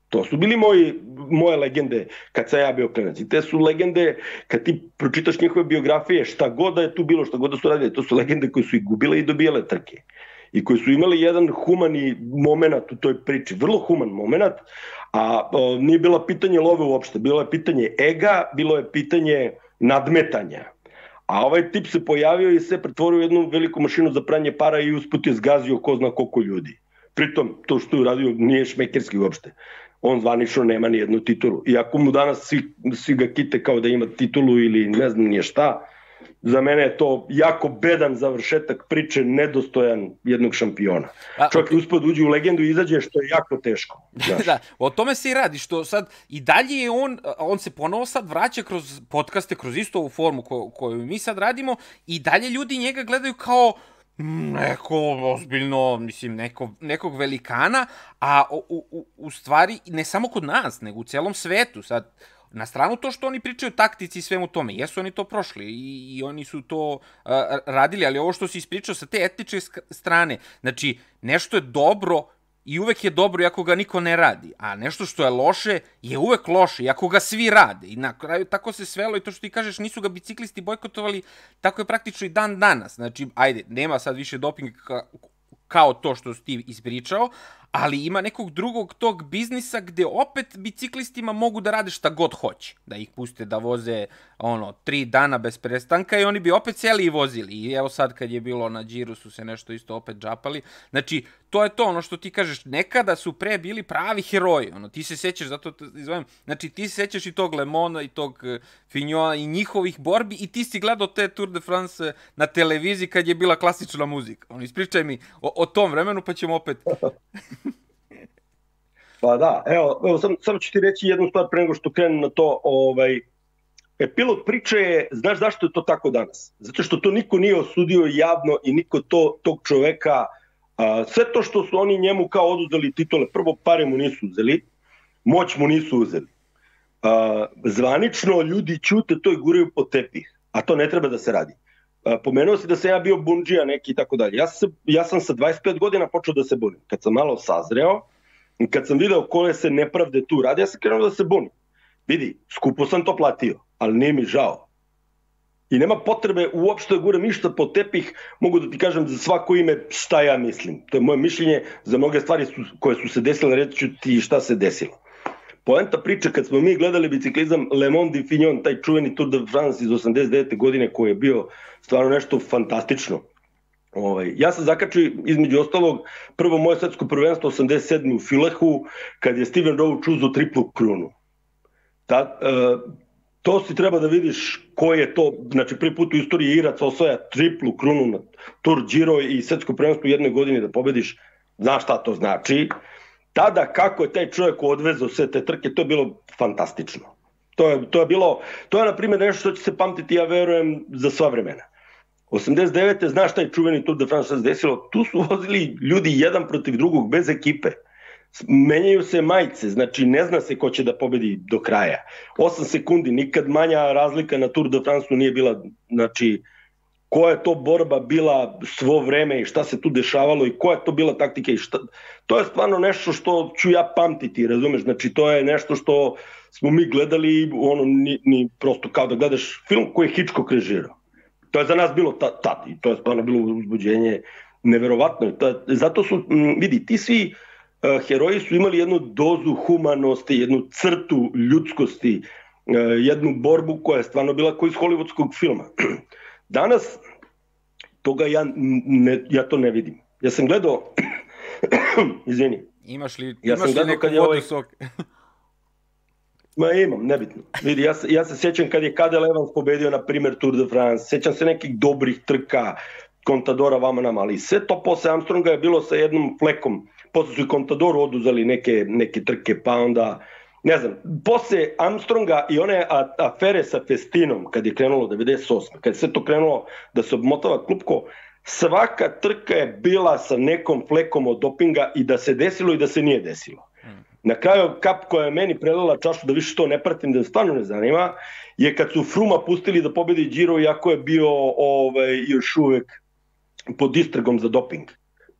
[SPEAKER 2] To su bili moje legende kad sam ja bio klinac. I te su legende, kad ti pročitaš njihove biografije, šta god da je tu bilo, šta god da su radili, to su legende koje su i gubile i dobijale trke. I koji su imali jedan humani moment u toj priči, vrlo human moment, a nije bilo pitanje love uopšte, bilo je pitanje ega, bilo je pitanje nadmetanja. A ovaj tip se pojavio i se pretvorio u jednu veliku mašinu za pranje para i usput je zgazio ko zna koliko ljudi. Pritom, to što je uradio nije šmekerski uopšte. On zvanično nema ni jednu titulu. Iako mu danas svi ga kite kao da ima titulu ili ne znam nije šta, za mene je to jako bedan završetak priče, nedostojan jednog šampiona. Čovjek je uspio da uđe u legendu i izađe, što je jako teško.
[SPEAKER 1] Da, o tome se i radi, što sad i dalje je on se ponovo sad vraća kroz podcaste, kroz istu ovu formu koju mi sad radimo i dalje ljudi njega gledaju kao neko ozbiljno, mislim, nekog velikana, a u stvari ne samo kod nas, nego u celom svetu. Sad, na stranu to što oni pričaju o taktici i svemu tome, jesu oni to prošli i oni su to radili, ali ovo što si ispričao sa te etničke strane, znači, nešto je dobro i uvek je dobro iako ga niko ne radi, a nešto što je loše je uvek loše iako ga svi rade. I na kraju tako se svelo i to što ti kažeš, nisu ga biciklisti bojkotovali, tako je praktično i dan danas. Znači, ajde, nema sad više dopinga kao to što si ti ispričao, ali ima nekog drugog tog biznisa gde opet biciklistima mogu da rade šta god hoće. Da ih puste da voze 3 dana bez prestanka i oni bi opet celi i vozili. I evo sad kad je bilo na Điru su se nešto isto opet džapali. Znači, to je to ono što ti kažeš. Nekada su pre bili pravi heroji. Ti se sećaš, zato te izvojim, znači ti se sećaš i tog Lemona i tog Fignona i njihovih borbi i ti si gledao te Tour de France na televiziji kad je bila klasična muzika. Ispričaj mi o tom vremenu pa ćemo opet...
[SPEAKER 2] Pa da, evo samo ću ti reći jednu stvar pre nego što krenem na to. Epilog priče je, znaš zašto je to tako danas? Zato što to niko nije osudio javno i niko tog čoveka, sve to što su oni njemu kao oduzeli titule, prvo pare mu nisu uzeli, moć mu nisu uzeli. Zvanično ljudi ćute to i guraju po tepih, a to ne treba da se radi. Pomenuo si da sam ja bio bundžija neki i tako dalje. Ja sam sa 25 godina počeo da se bunim. Kad sam malo sazreo, kad sam video koje se nepravde tu radi, ja sam krenuo da se bunim. Vidi, skupo sam to platio, ali nije mi žao. I nema potrebe uopšte da guram ništa po tepih, mogu da ti kažem za svako ime šta ja mislim. To je moje mišljenje, za mnoge stvari koje su se desile, reći ću ti šta se desilo. Poenta priče, kad smo mi gledali biciklizam Le Monde i Fignon, taj čuveni Tour de France iz 89. godine koji je bio stvarno nešto fantastično. Ja sam zakačio između ostalog prvo moje svetsko prvenstvo 87. u Filehu kad je Steven Roach uzeo triplu krunu. To si treba da vidiš ko je to, znači prvi put u istoriji Irac osvaja triplu krunu na Tour Giro i svetsko prvenstvo u jednoj godini da pobediš, znaš šta to znači. Tada kako je taj čovjek odvezao sve te trke, to je bilo fantastično. To je na primjer nešto što će se pamtiti, ja verujem, za sva vremena. 89. znaš taj čuveni Tour de France se desilo, tu su vozili ljudi jedan protiv drugog bez ekipe. Menjaju se majice, znači ne zna se ko će da pobedi do kraja. 8 sekundi, nikad manja razlika na Tour de France-u nije bila, znači koja je to borba bila svo vreme i šta se tu dešavalo i koja je to bila taktika i šta. To je stvarno nešto što ću ja pamtiti, razumeš, znači to je nešto što smo mi gledali, ni prosto kao da gledaš film koji je Hitchcock režirao. To je za nas bilo tad i to je stvarno bilo uzbuđenje neverovatno. Zato su, vidi, ti svi heroji su imali jednu dozu humanosti, jednu crtu ljudskosti, jednu borbu koja je stvarno bila kao iz hollywoodskog filma. Danas toga ja to ne vidim. Ja sam gledao, izvini.
[SPEAKER 1] Imaš li neku vodu sok?
[SPEAKER 2] Ma imam, nebitno. Vidi, ja se sjećam kad je Cadel Evans pobedio na primjer Tour de France, sjećam se nekih dobrih trka, Contadora vama nam, ali sve to posle Armstronga je bilo sa jednom flekom. Posle su i Contadoru oduzeli neke trke, pa onda, ne znam, posle Armstronga i one afere sa Festinom, kad je krenulo 98. Kad je sve to krenulo da se obmotava klupko, svaka trka je bila sa nekom flekom od dopinga i da se desilo i da se nije desilo. Na kraju kap koja je meni prelila čašu da više to ne pratim, da stvarno ne zanima, je kad su Fruma pustili da pobedi Giro, iako je bio još uvek pod istragom za doping.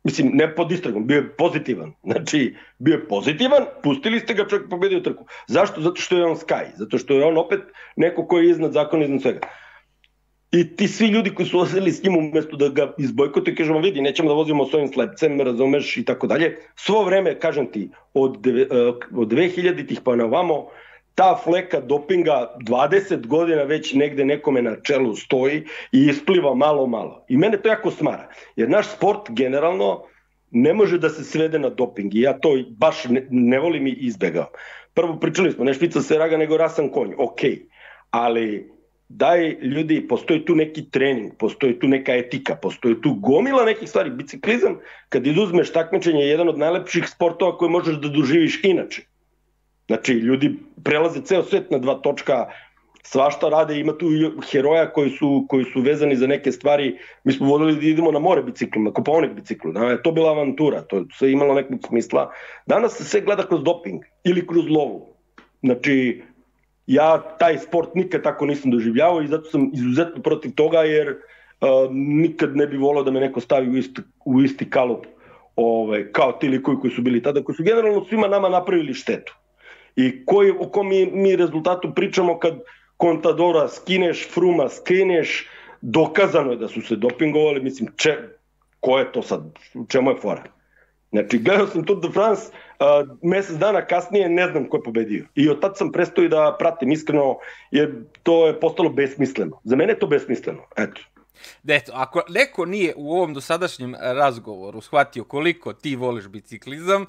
[SPEAKER 2] mislim, ne pod istragom, bio je pozitivan. Znači, bio je pozitivan, pustili ste ga, čovjek pobedio trku. Zašto? Zato što je on Sky, zato što je on opet neko koji je iznad zakona, iznad svega. I ti svi ljudi koji su osjeli s njim umjesto da ga izbojkote, kažemo, vidi, nećemo da vozimo s ovim slepcem, razumeš, i tako dalje. Svo vreme, kažem ti, od 2000-ih pa na ovamo, ta fleka dopinga 20 godina već negde nekome na čelu stoji i ispliva malo. I mene to jako smara, jer naš sport generalno ne može da se svede na doping i ja to baš ne volim i izbegavam. Prvo pričali smo, ne špica se raga nego rasan konj, okej, ali daj ljudi, postoji tu neki trening, postoji tu neka etika, postoji tu gomila nekih stvari. Biciklizam, kad izuzmeš takmičenje, je jedan od najlepših sportova koje možeš da doživiš inače. Znači, ljudi prelaze ceo svet na 2 točka, svašta rade, ima tu heroja koji su vezani za neke stvari. Mi smo vodili da idemo na more biciklima, Kopaonik biciklu, to bila avantura, to je imalo nekog smisla. Danas se sve gleda kroz doping ili kroz lovu. Znači, ja taj sport nikad tako nisam doživljavao i zato sam izuzetno protiv toga, jer nikad ne bi volao da me neko stavi u isti kalup kao ti likovi koji su bili tada, koji su generalno svima nama napravili štetu. I o kom mi rezultatu pričamo kad Contadora skineš, Fruma skineš, dokazano je da su se dopingovali, mislim, ko je to sad, u čemu je fora? Znači, gledao sam Tour de France, mesec dana kasnije ne znam ko je pobedio. I od tad sam prestao i da pratim iskreno, jer to je postalo besmisleno. Za mene je to besmisleno, eto.
[SPEAKER 1] Eto, ako neko nije u ovom dosadašnjem razgovoru shvatio koliko ti voliš biciklizam,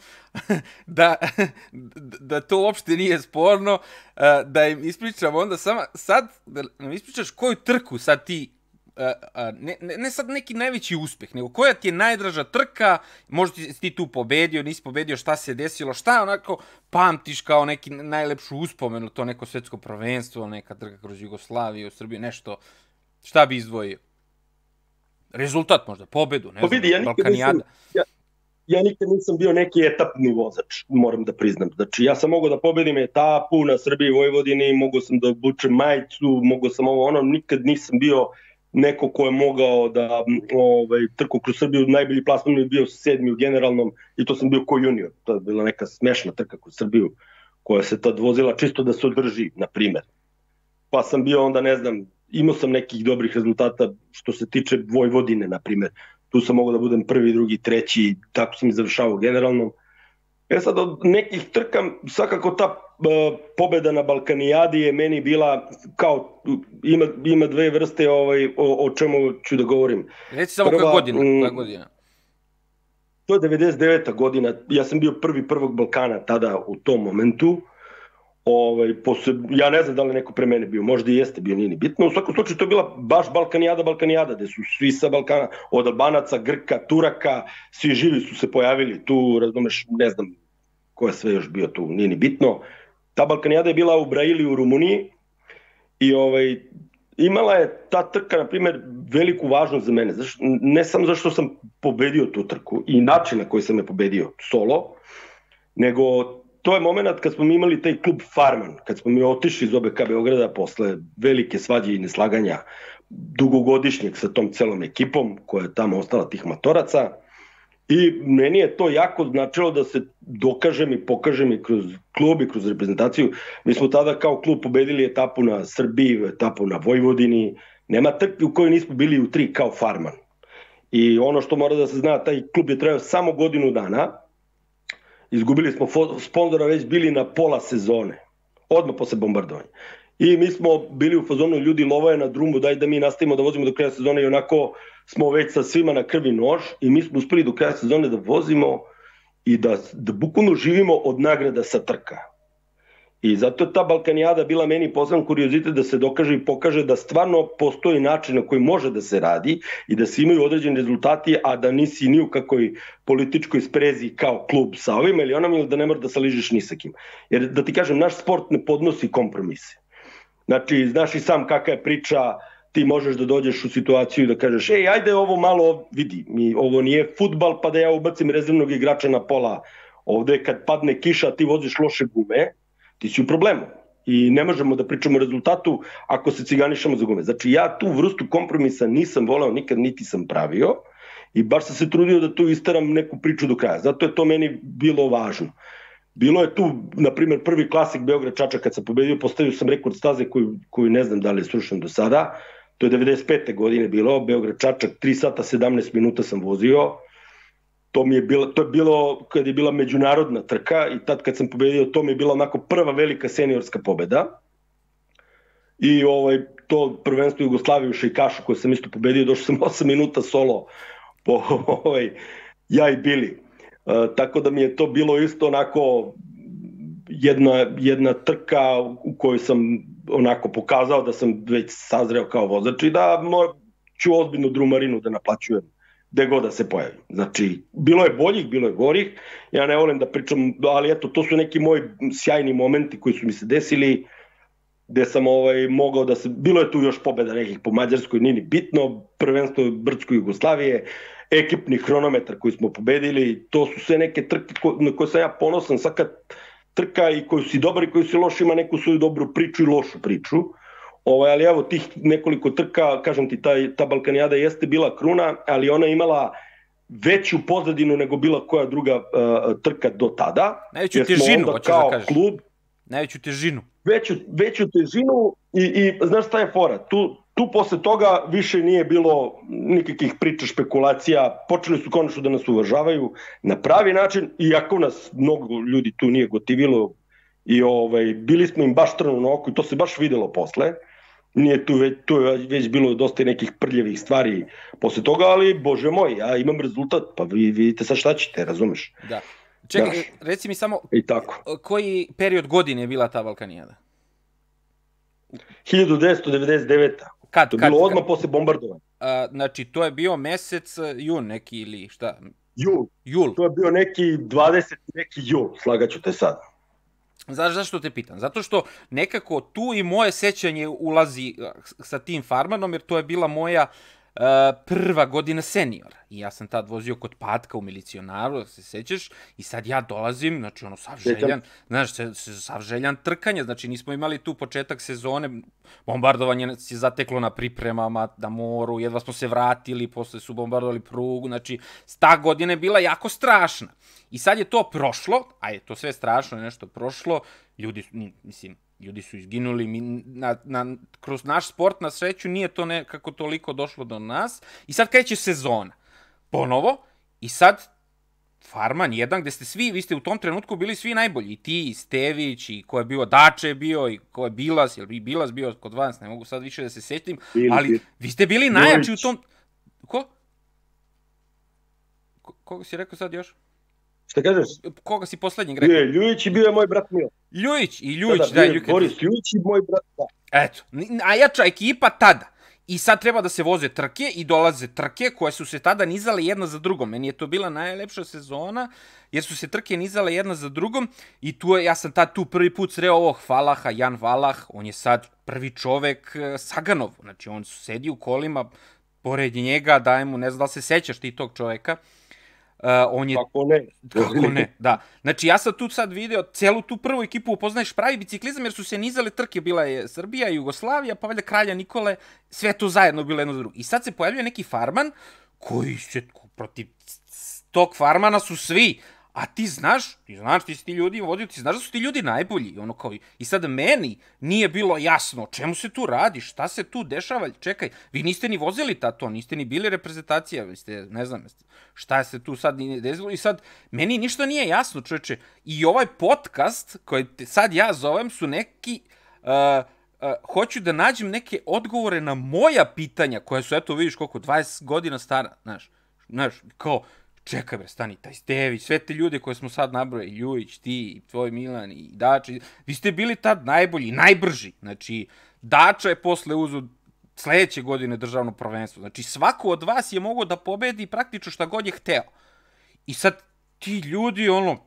[SPEAKER 1] da to uopšte nije sporno, da im ispričam onda sad, da nam ispričaš koju trku sad ti, ne sad neki najveći uspeh, nego koja ti je najdraža trka, možda ti tu pobedio, nisi pobedio, šta se desilo, šta onako pamtiš kao neki najlepšu uspomenu, to neko svetsko prvenstvo, neka trka kroz Jugoslaviju, Srbiju, nešto, šta bi izdvojio? Rezultat možda, pobedu, ne znam, Balkanijada.
[SPEAKER 2] Ja nikad nisam bio neki etapni vozač, moram da priznam. Znači, ja sam mogao da pobedim etapu na Srbiji i Vojvodini, mogao sam da obučem majicu, mogao sam nikad nisam bio neko ko je mogao da trku kroz Srbiju, najbolji plasman je bio 7. u generalnom i to sam bio ko junior. To je bila neka smešna trka kroz Srbiju koja se tad vozila čisto da se održi, na primer. Pa sam bio onda, ne znam, imao sam nekih dobrih rezultata što se tiče Vojvodine, na primjer. Tu sam mogao da budem 1., 2., 3., tako sam i završavao generalno. Sad od nekih trka, svakako ta pobeda na Balkanijadi je meni bila kao, ima 2 vrste o čemu ću da govorim.
[SPEAKER 1] Reci samo koja godina?
[SPEAKER 2] To je 99. godina, ja sam bio prvog Balkana tada u tom momentu. Ja ne znam da li neko pre mene bio, možda i jeste bio, nije ni bitno. U svakom slučaju to je bila baš Balkanijada, gde su svi sa Balkana, od Albanaca, Grka, Turaka, svi živi su se pojavili tu, razumeš, ne znam ko je sve još bio tu, nije ni bitno. Ta Balkanijada je bila u Braili u Rumuniji i imala je ta trka, na primjer, veliku važnost za mene. Ne samo zašto sam pobedio tu trku i način na koji sam je pobedio solo, nego to je moment kad smo mi imali taj klub Farman, kad smo mi otišli iz OBK Beograda posle velike svađe i neslaganja dugogodišnjeg sa tom celom ekipom koja je tamo ostala, tih matoraca. I meni je to jako značilo da se dokažem i pokažem i kroz klub i kroz reprezentaciju. Mi smo tada kao klub pobedili etapu na Srbiji, etapu na Vojvodini. Nema trke u kojoj nismo bili u 3 kao Farman. I ono što mora da se zna, taj klub je trajao samo godinu dana. Izgubili smo sponzora, već bili na pola sezone, odmah posle bombardovanja. I mi smo bili u fazonu, ljudi, lovo je na drumu, daj da mi nastavimo da vozimo do kraja sezone i onako smo već sa svima na krvi nož i mi smo uspeli do kraja sezone da vozimo i da bukvalno živimo od nagrada sa trka. I zato je ta Balkanijada bila meni poseban kuriozitet da se dokaže i pokaže da stvarno postoji način na koji može da se radi i da se imaju određeni rezultati, a da nisi ni u kakvoj političkoj sprezi kao klub sa ovima ili onom, ili da ne mora da se ližiš ni sa kim. Jer da ti kažem, naš sport ne podnosi kompromise. Znači, znaš i sam kakva je priča, ti možeš da dođeš u situaciju da kažeš, ajde ovo malo, vidi, ovo nije fudbal pa da ja ubacim rezervnog igrača na pola. Ovde kad padne kiša, ti voziš loše gume, ti si u problemu i ne možemo da pričamo o rezultatu ako se ciganišemo za gume. Znači, ja tu vrstu kompromisa nisam voleo nikad, niti sam pravio i baš sam se trudio da tu istaram neku priču do kraja. Zato je to meni bilo važno. Bilo je tu, na primjer, prvi klasik Beograd-Čačak kad sam pobedio, postavio sam rekord staze koju ne znam da li je srušen do sada. To je 95. godine bilo, Beograd-Čačak, 3 sata 17 minuta sam vozio. To je bilo kad je bila međunarodna trka i tad kad sam pobedio, to mi je bila onako prva velika seniorska pobeda. I to prvenstvo Jugoslavije u Šejkašu koje sam isto pobedio, došao sam 8 minuta solo po ja i Bili. Tako da mi je to bilo isto onako jedna trka u kojoj sam onako pokazao da sam već sazreo kao vozač i da ću ozbiljnu drumarinu da naplaćujem gde god da se pojavi. Znači, bilo je boljih, bilo je gorih, ja ne volim da pričam, ali eto, to su neki moji sjajni momenti koji su mi se desili, gde sam mogao da se, bilo je tu još pobeda nekih po Mađarskoj, nije ni bitno, prvenstvo Brdskoj Jugoslavije, ekipni hronometar koji smo pobedili, to su sve neke trke na koje sam ja ponosan, svaka trka i koji si dobar i koji si loš ima neku svoju dobru priču i lošu priču. Ali evo tih nekoliko trka, kažem ti, ta Balkanijada jeste bila kruna, ali ona imala veću pozadinu nego bila koja druga trka do tada.
[SPEAKER 1] Najveću težinu, hoćeš da kažeš. Klub, najveću težinu.
[SPEAKER 2] Veću težinu i znaš šta je fora? Tu posle toga više nije bilo nikakvih priča, špekulacija, počeli su konačno da nas uvažavaju na pravi način, iako nas mnogo ljudi tu nije gotivilo i bili smo im baš trnu na oku i to se baš videlo posle. Tu je već bilo dosta nekih prljevih stvari posle toga, ali bože moj, ja imam rezultat, pa vi vidite sad šta ćete, razumeš?
[SPEAKER 1] Da. Čekaj, reci mi samo, koji period godine je bila ta Balkanijada?
[SPEAKER 2] 1999. To je bilo odmah posle bombardovanja.
[SPEAKER 1] Znači, to je bio mesec jun neki ili šta?
[SPEAKER 2] Jul. To je bio neki 20. neki jul, slagaću te sad.
[SPEAKER 1] Znaš zašto te pitam? Zato što nekako tu i moje sećanje ulazi sa tim Farmanom, jer to je bila moja prva godina seniora. I ja sam tad vozio kod Patka u milicionaru, da se sećaš, i sad ja dolazim, znači sav željan trkanja, znači nismo imali tu početak sezone, bombardovanje nas je zateklo na pripremama, na moru, jedva smo se vratili, posle su bombardovali prugu, znači ta godina je bila jako strašna. I sad je to prošlo, to sve strašno je nešto prošlo, ljudi su izginuli, kroz naš sport, na sreću, nije to nekako toliko došlo do nas. I sad kreće sezona, ponovo, i sad Farman 1, gde ste svi, vi ste u tom trenutku bili svi najbolji, i ti, i Stević, i ko je bio, Dače je bio, i ko je Bilas, je li Bilas bio kod vas, ne mogu sad više da se setim, ali vi ste bili najjači u tom... Ko? Koga si rekao sad još?
[SPEAKER 2] Šta kažeš?
[SPEAKER 1] Koga si poslednjeg rekao?
[SPEAKER 2] Ljujić i bio je moj brat Milo.
[SPEAKER 1] Ljujić,
[SPEAKER 2] Boris Ljujić i moj brat, da.
[SPEAKER 1] Eto, najjača ekipa tada. I sad treba da se voze trke i dolaze trke koje su se tada nizale jedna za drugom. Meni je to bila najlepša sezona, jer su se trke nizale jedna za drugom i ja sam tad tu prvi put sreo ovog Valaha, Jan Valah, on je sad prvi čovek Saganov. Znači, on sedi u kolima, pored njega, daje mu, ne znam da li se sećaš ti tog čoveka. Kako ne, da. Znači, ja sam tu sad video celu tu prvu ekipu, upoznaješ pravi biciklizam, jer su se nizale trke, bila je Srbija, Jugoslavija, pa valjda Kralja Nikole, sve to zajedno bilo jedno za drugo. I sad se pojavljuje neki Farman, koji se protiv tog Farmana su svi, a ti znaš, ti si ti ljudi vodio, ti znaš da su ti ljudi najbolji, i sad meni nije bilo jasno o čemu se tu radi, šta se tu dešava, čekaj, vi niste ni vozili to, niste ni bili reprezentacija, vi ste, ne znam, šta se tu sad desilo, i sad, meni ništa nije jasno, čoveče, i ovaj podcast, koji sad ja zovem, su neki, hoću da nađem neke odgovore na moja pitanja, koja su, eto, vidiš koliko, 20 godina stara, znaš, kao, čekaj bre, stani, taj Stević, sve te ljude koje smo sad nabrojali, Ljujić, ti, tvoj Milan i Dača, vi ste bili tad najbolji, najbrži, znači, Dača je posle uzu sledeće godine državno prvenstvo, znači, svako od vas je mogao da pobedi praktično šta god je hteo. I sad, ti ljudi,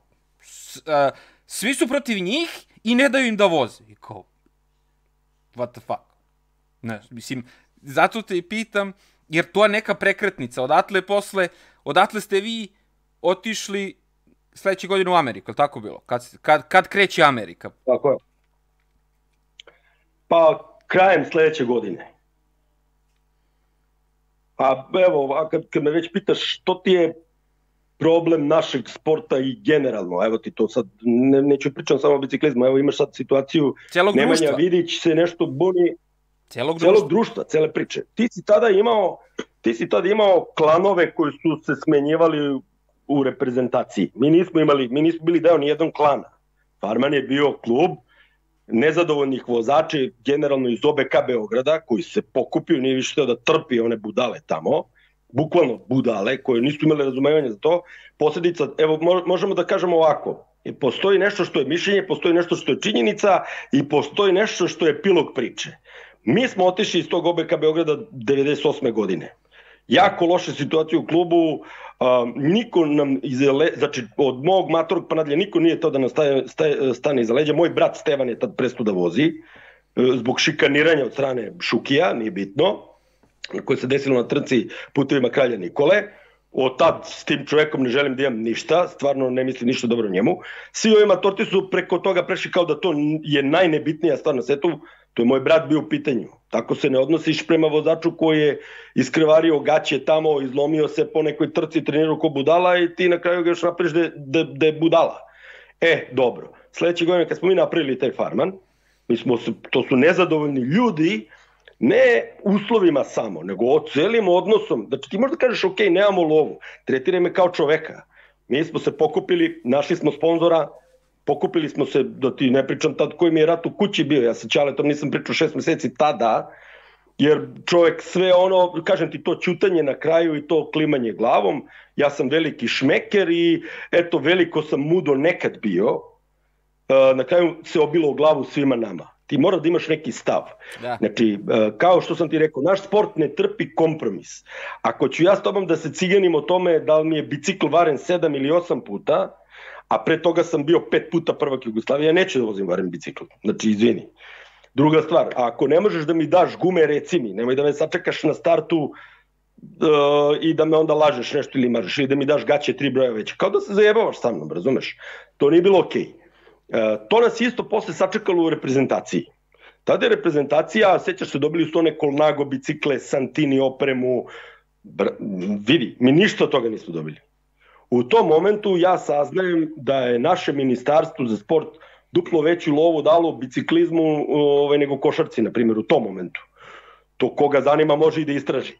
[SPEAKER 1] svi su protiv njih i ne daju im da voze. I kao, what the fuck? Ne, mislim, zato te i pitam, jer to je neka prekretnica, odatle ste vi otišli sledeće godine u Ameriku, je li tako bilo? Kad kreće Amerika?
[SPEAKER 2] Tako je. Pa, krajem sledeće godine. A evo, kad me već pitaš što ti je problem našeg sporta i generalno, evo ti to sad, neću pričam samo o biciklizmu, evo imaš sad situaciju, Nemanja Vidić se nešto buni, celog društva, cele priče. Ti si tada imao klanove koji su se smenjivali u reprezentaciji. Mi nismo bili deo nijednog klana. Farman je bio klub nezadovoljnih vozača, generalno iz OBK Beograda, koji se pokupio, nije više teo da trpi one budale tamo, bukvalno budale, koje nisu imali razumevanje za to. Posljedica, evo, možemo da kažemo ovako, postoji nešto što je mišljenje, postoji nešto što je činjenica i postoji nešto što je epilog priče. Mi smo otišli iz tog OBK Beograda 98. godine. Jako loša situacija u klubu, niko nam znači od mog matorog pa nadalje, niko nije to da nam stane iza leđa. Moj brat Stevan je tad prestao da vozi, zbog šikaniranja od strane Šukija, nije bitno, koje se desilo na trci putevima Kralja Nikole. Od tad s tim čovekom ne želim da imam ništa, stvarno ne mislim ništa dobro o njemu. Svi ovi matorci su preko toga prešli kao da to je najnebitnija stvar na svetu. To je moj brat bio u pitanju. Tako se ne odnosiš prema vozaču koji je iskrvario gaće tamo, izlomio se po nekoj trci, trenirao ko budala i ti na kraju ga još napraviš da je budala. Dobro. Sljedeće godine kad smo mi napravili taj Farman, to su nezadovoljni ljudi, ne uslovima samo, nego celim odnosom. Znači ti možda kažeš ok, nemamo lovu, tretiraj me kao čoveka. Mi smo se pokupili, našli smo sponzora, pokupili smo se, da ti ne pričam tad koji mi je rat u kući bio, ja sa Ćaletom nisam pričao 6 meseci tada, jer čovjek sve ono, kažem ti to ćutanje na kraju i to klimanje glavom, ja sam veliki šmeker i eto veliko sam mudo nekad bio, na kraju se obilo u glavu svima nama. Ti mora da imaš neki stav. Da. Znači, kao što sam ti rekao, naš sport ne trpi kompromis. Ako ću ja s tobom da se ciganim o tome da li mi je bicikl varen 7 ili 8 puta, a pre toga sam bio 5 puta prvak Jugoslavije, ja neću da vozim varen bicikl. Znači, izvini. Druga stvar, ako ne možeš da mi daš gume, reci mi, nemoj da me sačekaš na startu i da me onda lažeš nešto ili mažeš, ili da mi daš gaće 3 broja veće. Kao da se zajebavaš sa mnom, razumeš? To nije bilo okej. To nas isto posle sačekalo u reprezentaciji. Tada je reprezentacija, sećaš se, dobili su one Colnago bicikle, Santini opremu, vidi, mi ništa od toga nismo dobili. U tom momentu ja saznajem da je naše ministarstvo za sport duplo veću lovu dalo biciklizmu nego košarci, na primjer, u tom momentu. To koga zanima može i da istraži.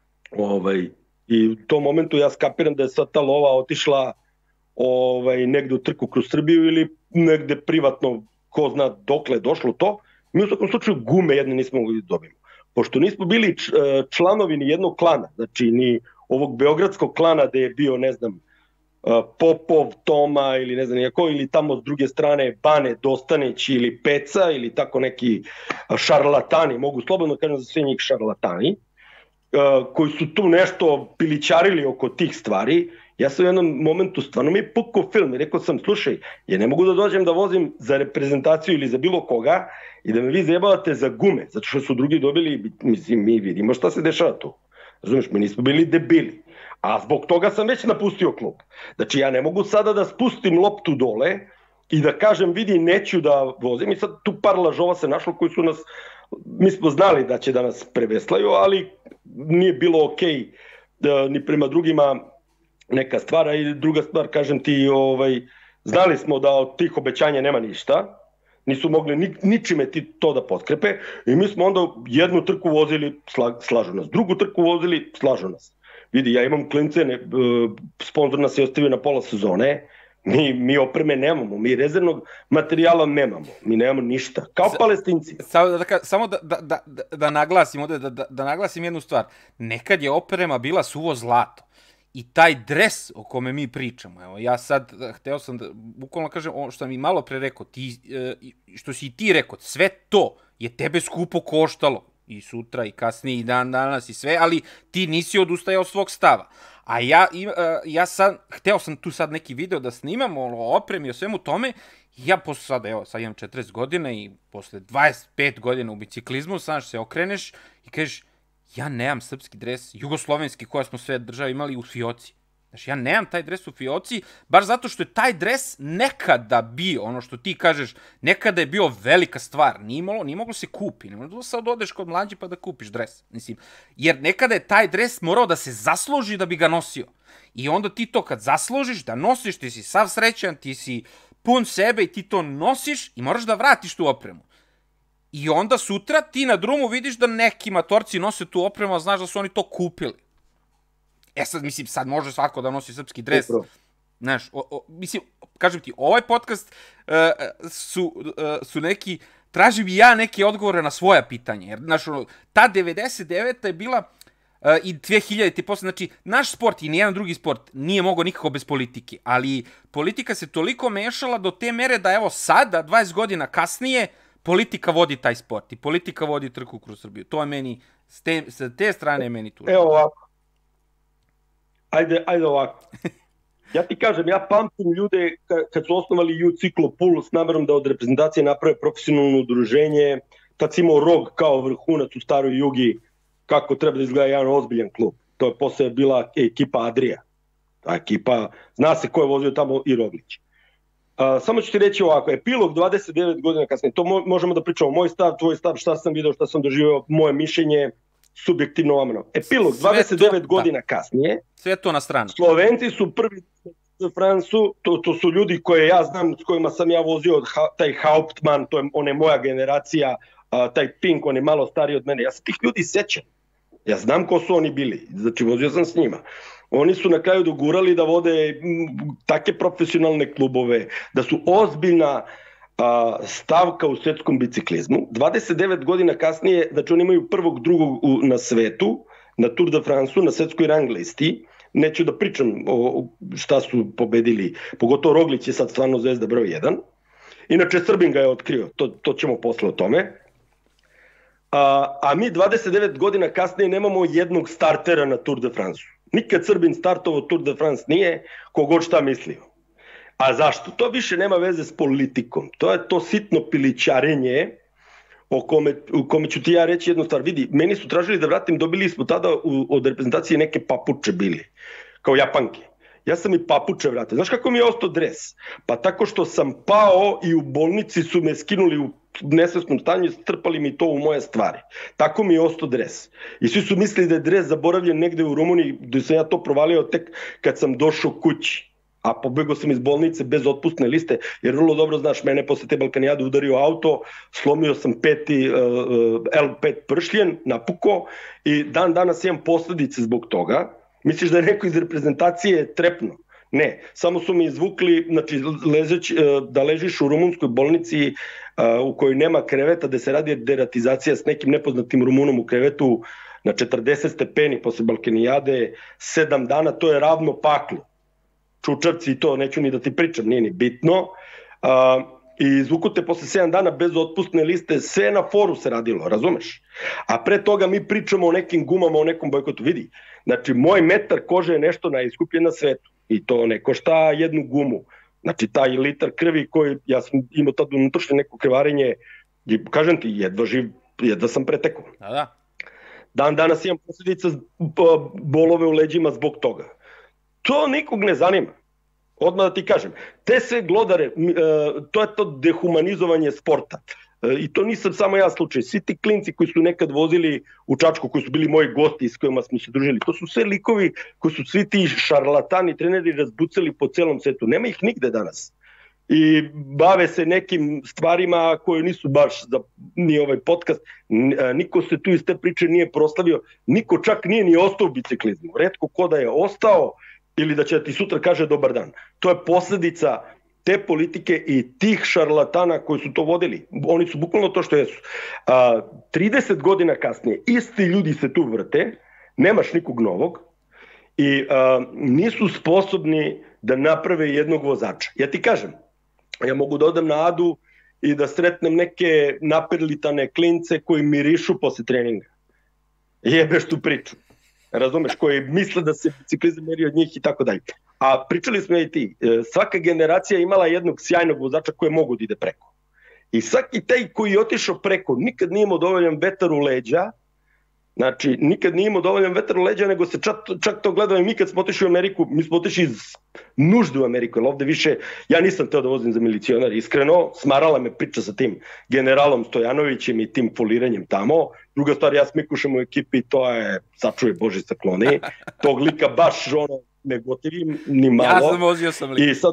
[SPEAKER 2] I u tom momentu ja skapiram da je sva ta lova otišla negde u trku kroz Srbiju ili negde privatno, ko zna dokle je došlo to. Mi u svakom slučaju gume jedne nismo mogli da dobijemo. Pošto nismo bili članovi ni jednog klana, znači ni ovog beogradskog klana gde je bio, ne znam, Popov, Toma ili ne znam nijako, ili tamo s druge strane Bane, Dostanić ili Peca ili tako neki šarlatani, mogu slobodno kažem za sve njih šarlatani, koji su tu nešto pilićarili oko tih stvari. Ja sam u jednom momentu stvarno mi je pukao film i rekao sam, slušaj, ja ne mogu da dođem da vozim za reprezentaciju ili za bilo koga i da me vi zajebavate za gume, zato što su drugi dobili, mislim, mi vidimo šta se dešava tu. Razumiješ, mi nismo bili debili. A zbog toga sam već napustio klub. Znači ja ne mogu sada da spustim loptu dole i da kažem, vidi, neću da vozim. I sad tu par lažova se našlo koji su nas, mi smo znali da će da nas preveslaju, ali nije bilo okej ni prema drugima neka stvar. I druga stvar, kažem ti, znali smo da od tih obećanja nema ništa. Nisu mogli ničime ti to da potkrepe. I mi smo onda jednu trku vozili, slažu nas. Drugu trku vozili, slažu nas. Vidi, ja imam klince, sponsor nas je ostavio na pola sezone, mi opreme nemamo, mi rezervnog materijala nemamo, mi nemamo ništa, kao Palestinci.
[SPEAKER 1] Samo da naglasim ovdje, da naglasim jednu stvar, nekad je oprema bila suvo zlato i taj dres o kome mi pričamo, evo ja sad hteo sam da, bukvalno kažem, ono što mi malo pre rekao, što si i ti rekao, sve to je tebe skupo koštalo, i sutra, i kasnije, i dan danas, i sve, ali ti nisi odustajao svog stava. A ja sad, hteo sam tu sad neki video da snimam o opremi, o svemu tome, i ja posle sad, evo, sad imam 40 godina i posle 25 godina u biciklizmu, sad se okreneš i kažeš, ja nemam srpski dres, jugoslovenski, koja smo sve države imali u fioci. Znači, ja nemam taj dres u fioci, baš zato što je taj dres nekada bio, ono što ti kažeš, nekada je bio velika stvar. Nije moglo se kupi, ne možda sad odeš kod mlađe pa da kupiš dres. Mislim, jer nekada je taj dres morao da se zasluži da bi ga nosio. I onda ti to kad zaslužiš, da nosiš, ti si sav srećan, ti si pun sebe i ti to nosiš i moraš da vratiš tu opremu. I onda sutra ti na drumu vidiš da neki matorci nose tu opremu, a znaš da su oni to kupili. Sad, mislim, sad može svako da nosi srpski dres. Znaš, mislim, kažem ti, ovaj podcast su neki, tražim i ja neke odgovore na svoja pitanja. Jer, znaš, ta 99. je bila i 2000. posle, znači, naš sport i nijedan drugi sport nije mogao nikako bez politike. Ali politika se toliko mešala do te mere da, evo, sada, 20 godina kasnije, politika vodi taj sport i politika vodi trku kroz Srbiju. To je meni, sa te strane je meni tužno.
[SPEAKER 2] Evo ovako. Ajde ovako. Ja ti kažem, ja pamtim ljude kad su osnovali U-Ciklo Pool s namerom da od reprezentacije naprave profesionalno udruženje, tad si imao Rog kao vrhunac u staroj Jugi, kako treba da izgleda jedan ozbiljan klub. To je posle bila ekipa Adrija. Ta ekipa, zna se ko je vozio tamo i Roglić. Samo ću ti reći ovako, epilog 29 godina kasnije, to možemo da pričamo, moj stav, tvoj stav, šta sam video, šta sam doživio, moje mišljenje, subjektivno omano. Epilog 29 godina kasnije,
[SPEAKER 1] sve to na stranu.
[SPEAKER 2] Slovenci su prvi za Francu, to su ljudi koje ja znam, s kojima sam ja vozio, taj Hauptmann, to je moja generacija, taj Pink, on je malo stariji od mene, ja se tih ljudi sećam, ja znam ko su oni bili, znači vozio sam s njima. Oni su na kraju dogurali da vode take profesionalne klubove, da su ozbiljna stavka u svetskom biciklizmu. 29 godina kasnije, znači oni imaju prvog, drugog na svetu, na Tour de France-u, na svetskoj rang listi. Neću da pričam o šta su pobedili, pogotovo Roglić je sad stvarno zvezda broj 1. Inače, Srbin ga je otkrio, to ćemo posle o tome. A mi 29 godina kasnije nemamo jednog startera na Tour de France-u. Nikad Srbin startovao Tour de France nije, kogod šta mislio. A zašto? To više nema veze s politikom. To je to sitno pilićarenje u kome ću ti ja reći jednu stvar. Vidi, meni su tražili da vratim, dobili smo tada od reprezentacije neke papuče bili, kao Japanke. Ja sam i papuče vratio. Znaš kako mi je ostao dres? Pa tako što sam pao i u bolnici su me skinuli u nesvesnom stanju i strpali mi to u moje stvari. Tako mi je ostao dres. I svi su mislili da je dres zaboravljen negde u Rumuniji, gde sam ja to provalio tek kad sam došao kući. A pobegao sam iz bolnice bez otpustne liste, jer vrlo dobro znaš, mene posle te Balkanijade udario auto, slomio sam L5 pršljen, napukao i dan danas imam posledice zbog toga. Misliš da je neko iz reprezentacije trepno? Ne, samo su mi izvukli, znači da ležiš u rumunskoj bolnici u kojoj nema kreveta, da se radi deratizacija s nekim nepoznatim Rumunom u krevetu na 40 stepeni posle Balkanijade, 7 dana, to je ravno paklu. Čučavci i to, neću ni da ti pričam, nije ni bitno. I izvuku te posle 7 dana bez otpustne liste, sve na foru se radilo, razumeš? A pre toga mi pričamo o nekim gumama, o nekom bojkotu. Vidi, znači moj metar kože je nešto najskuplje na svetu i to ne košta jednu gumu. Znači taj litar krvi koji, ja sam imao tada unutrašnje neko krvarenje i kažem ti, jedva sam pretekao.
[SPEAKER 1] Da.
[SPEAKER 2] Dan danas imam posljedica bolove u leđima zbog toga. To nikog ne zanima. Odmah da ti kažem, te sve glodare, to je to dehumanizovanje sporta. I to nisam samo ja slučaj. Svi ti klinci koji su nekad vozili u Čačku, koji su bili moji gosti s kojima smo se družili, to su sve likovi koji su svi ti šarlatani treneri razbucali po celom svetu. Nema ih nigde danas. I bave se nekim stvarima koje nisu baš za ni ovaj podcast. Niko se tu iz te priče nije proslavio. Niko čak nije ni ostao u biciklizmu. Retko ko da je ostao ili da će ti sutra kaže dobar dan. To je posljedica te politike i tih šarlatana koji su to vodili. Oni su bukvalno to što jesu. 30 godina kasnije isti ljudi se tu vrte, nemaš nikog novog i nisu sposobni da naprave jednog vozača. Ja ti kažem, ja mogu da odem na Adu i da sretnem neke naperlitane klince koji mirišu posle treninga. Jebeš tu priču. Razumeš, koji misle da se biciklizam meri od njih i tako dalje. A pričali smo i ti, svaka generacija imala jednog sjajnog vozača koji mogu da ide preko. I svaki taj koji je otišao preko nikad nije imao dovoljan vetar u leđa Znači, nikad nije imao dovoljan vetar u leđa, nego se čak to gledao i mi kad smo otišli u Ameriku, mi smo otišli iz nužde u Ameriku, jer ovde više, ja nisam teo da vozim za milicionar, iskreno, smarala me priča sa tim generalom Stojanovićem i tim foliranjem tamo. Druga stvar, ja s Mikušem u ekipi, to je, sačuvaj Bože sakloni, tog lika baš ne gotivim ni malo.
[SPEAKER 1] Ja sam vozio sam lika.
[SPEAKER 2] I sad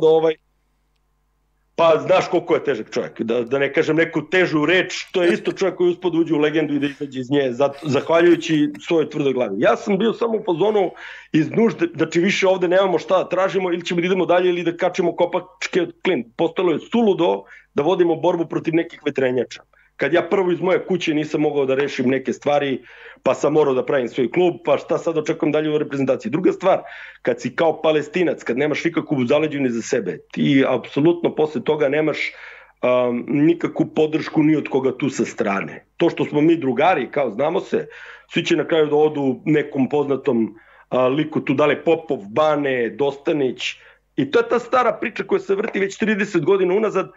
[SPEAKER 2] pa znaš koliko je težak čovjek, da ne kažem neku težu reč, to je isto čovjek koji uspod uđe u legendu i da izađe iz nje, zahvaljujući svojoj tvrdoj glavi. Ja sam bio samo u fazonu iz nužde, znači više ovde nemamo šta da tražimo, ili ćemo da idemo dalje ili da kačemo kopačke od klin. Postalo je suludo da vodimo borbu protiv nekih vetrenjača. Kad ja prvo iz moje kuće nisam mogao da rešim neke stvari, pa sam morao da pravim svoj klub, pa šta sad očekujem dalje u reprezentaciji. Druga stvar, kad si kao Palestinac, kad nemaš nikakvu zaleđu ni za sebe, ti apsolutno posle toga nemaš nikakvu podršku ni od koga tu sa strane. To što smo mi drugari, kao znamo se, svi će na kraju da odu nekom poznatom liku tu, da li Popov, Bane, Dostanić, i to je ta stara priča koja se vrti već 30 godina unazad,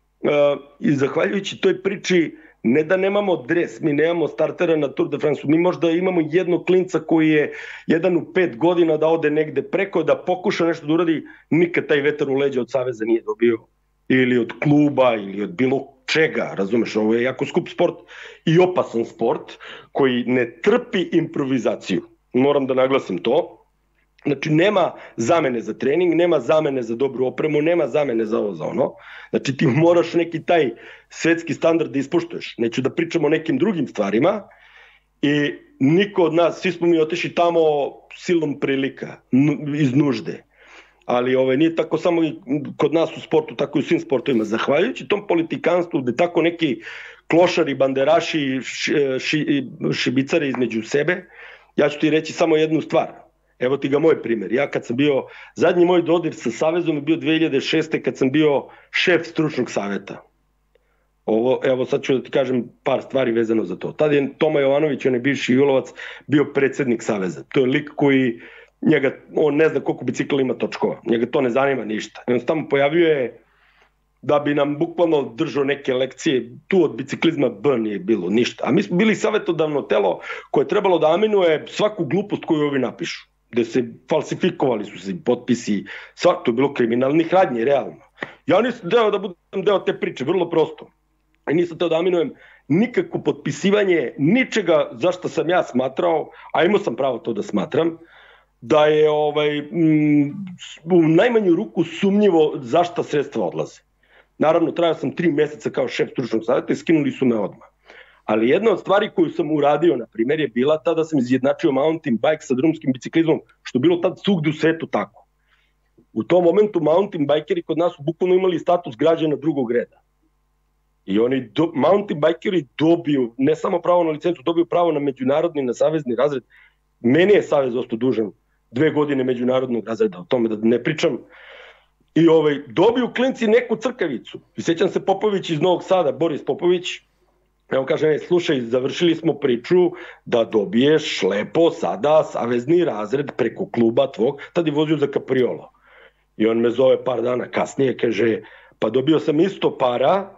[SPEAKER 2] i zahvaljujući toj priči, ne da nemamo dres, mi nemamo startera na Tour de France, mi možda imamo jednog klinca koji je 1 u 5 godina da ode negde preko, da pokuša nešto da uradi, nikad taj vetar u leđa od Saveza nije dobio, ili od kluba, ili od bilo čega, razumeš, ovo je jako skup sport i opasan sport, koji ne trpi improvizaciju, moram da naglasim to. Znači, nema zamene za trening, nema zamene za dobru opremu, nema zamene za ovo, za ono. Znači, ti moraš neki taj svetski standard da ispoštuješ. Neću da pričamo o nekim drugim stvarima i niko od nas, svi smo mi otišli tamo silom prilika, iz nužde. Ali nije tako samo i kod nas u sportu, tako i u svim sportovima. Zahvaljujući tom politikanstvu gde tako neki klošari, banderaši i šibicari između sebe, ja ću ti reći samo jednu stvar. Evo ti ga moj primjer. Ja kad sam bio, zadnji moj dodir sa Savezom je bio 2006. kad sam bio šef stručnog saveta. Evo sad ću da ti kažem par stvari vezano za to. Tad je Toma Jovanović, on je bivši Julovac, bio predsjednik Saveza. To je lik koji, on ne zna koliko bicikla ima točkova. Njega to ne zanima ništa. I on se tamo pojavljuje da bi nam bukvalno držao neke lekcije. Tu od biciklizma B nije bilo ništa. A mi smo bili savjetodavno telo koje je trebalo da aminuje svaku glupost koju ovi napišu. Gde se falsifikovali su se potpisi, to je bilo kriminalnih radnji, realno. Ja nisam deo da budem deo te priče, vrlo prosto. I nisam teo da aminujem nikakvo potpisivanje ničega za što sam ja smatrao, a imao sam pravo to da smatram, da je u najmanju ruku sumnjivo za šta sredstva odlaze. Naravno, trajao sam 3 meseca kao šef stručnog savjeta i skinuli su me odmah. Ali jedna od stvari koju sam uradio, na primjer, je bila ta da sam izjednačio mountain bike sa drumskim biciklizmom, što je bilo tad svugde u svetu tako. U tom momentu mountain bikeri kod nas su bukvalno imali status građana drugog reda. I oni mountain bikeri dobiju, ne samo pravo na licencu, dobiju pravo na međunarodni, na savezni razred. Meni je savez ostao dužan 2 godine međunarodnog razreda, o tome da ne pričam. I dobiju klinci neku crkavicu. I sjećam se Popović iz Novog Sada, Boris Popović, evo kaže, slušaj, završili smo priču da dobiješ lepo sada savezni razred preko kluba tvog, tad je vozio za Capriolo. I on me zove par dana kasnije, kaže, pa dobio sam isto para,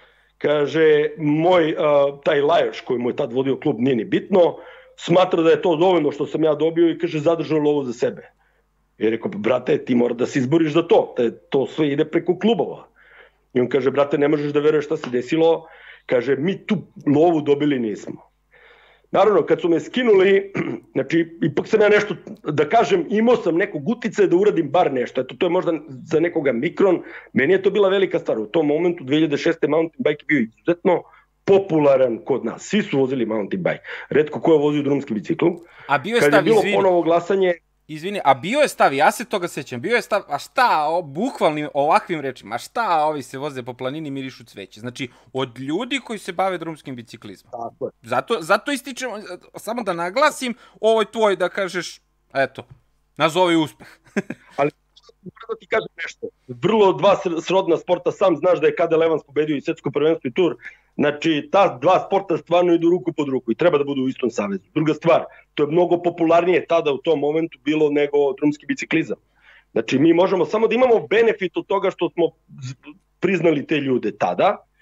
[SPEAKER 2] kaže, moj taj Lajoš koji mu je tad vodio klub, nije ni bitno, smatra da je to dovoljno što sam ja dobio i kaže, zadržao lovu za sebe. I rekao, brate, ti mora da se izboriš za to, to sve ide preko klubova. I on kaže, brate, ne možeš da veruješ šta se desilo, kaže, mi tu lovu dobili nismo. Naravno, kad su me skinuli, znači, ipak sam ja nešto, da kažem, imao sam nekog uticaja da uradim bar nešto. Eto, to je možda za nekoga mikron. Meni je to bila velika stvar. U tom momentu, 2006. mountain bike je bio izuzetno popularan kod nas. Svi su vozili mountain bike. Retko ko je vozio drumski bicikl.
[SPEAKER 1] A bio je stav,
[SPEAKER 2] izvini. Ponovo glasanje...
[SPEAKER 1] Izvini, a bio je stav, ja se toga sećam, bio je stav, a šta, bukvalnim ovakvim rečima, a šta ovi se voze po planini mirišu cveće? Znači, od ljudi koji se bave drumskim biciklizmom.
[SPEAKER 2] Tako je.
[SPEAKER 1] Zato ističemo, samo da naglasim, ovo je tvoj, da kažeš, eto, nazovi uspeh.
[SPEAKER 2] Ali, da ti kažem nešto, vrlo dva srodna sporta, sam znaš da je Kadel Evans pobedio i svetsko prvenstvo i tur, znači, ta dva sporta stvarno idu ruku pod ruku i treba da budu u istom savezu. Druga stvar, to je mnogo popularnije tada u tom momentu bilo nego drumski biciklizam. Znači, mi možemo samo da imamo benefit od toga što smo priznali te ljude tada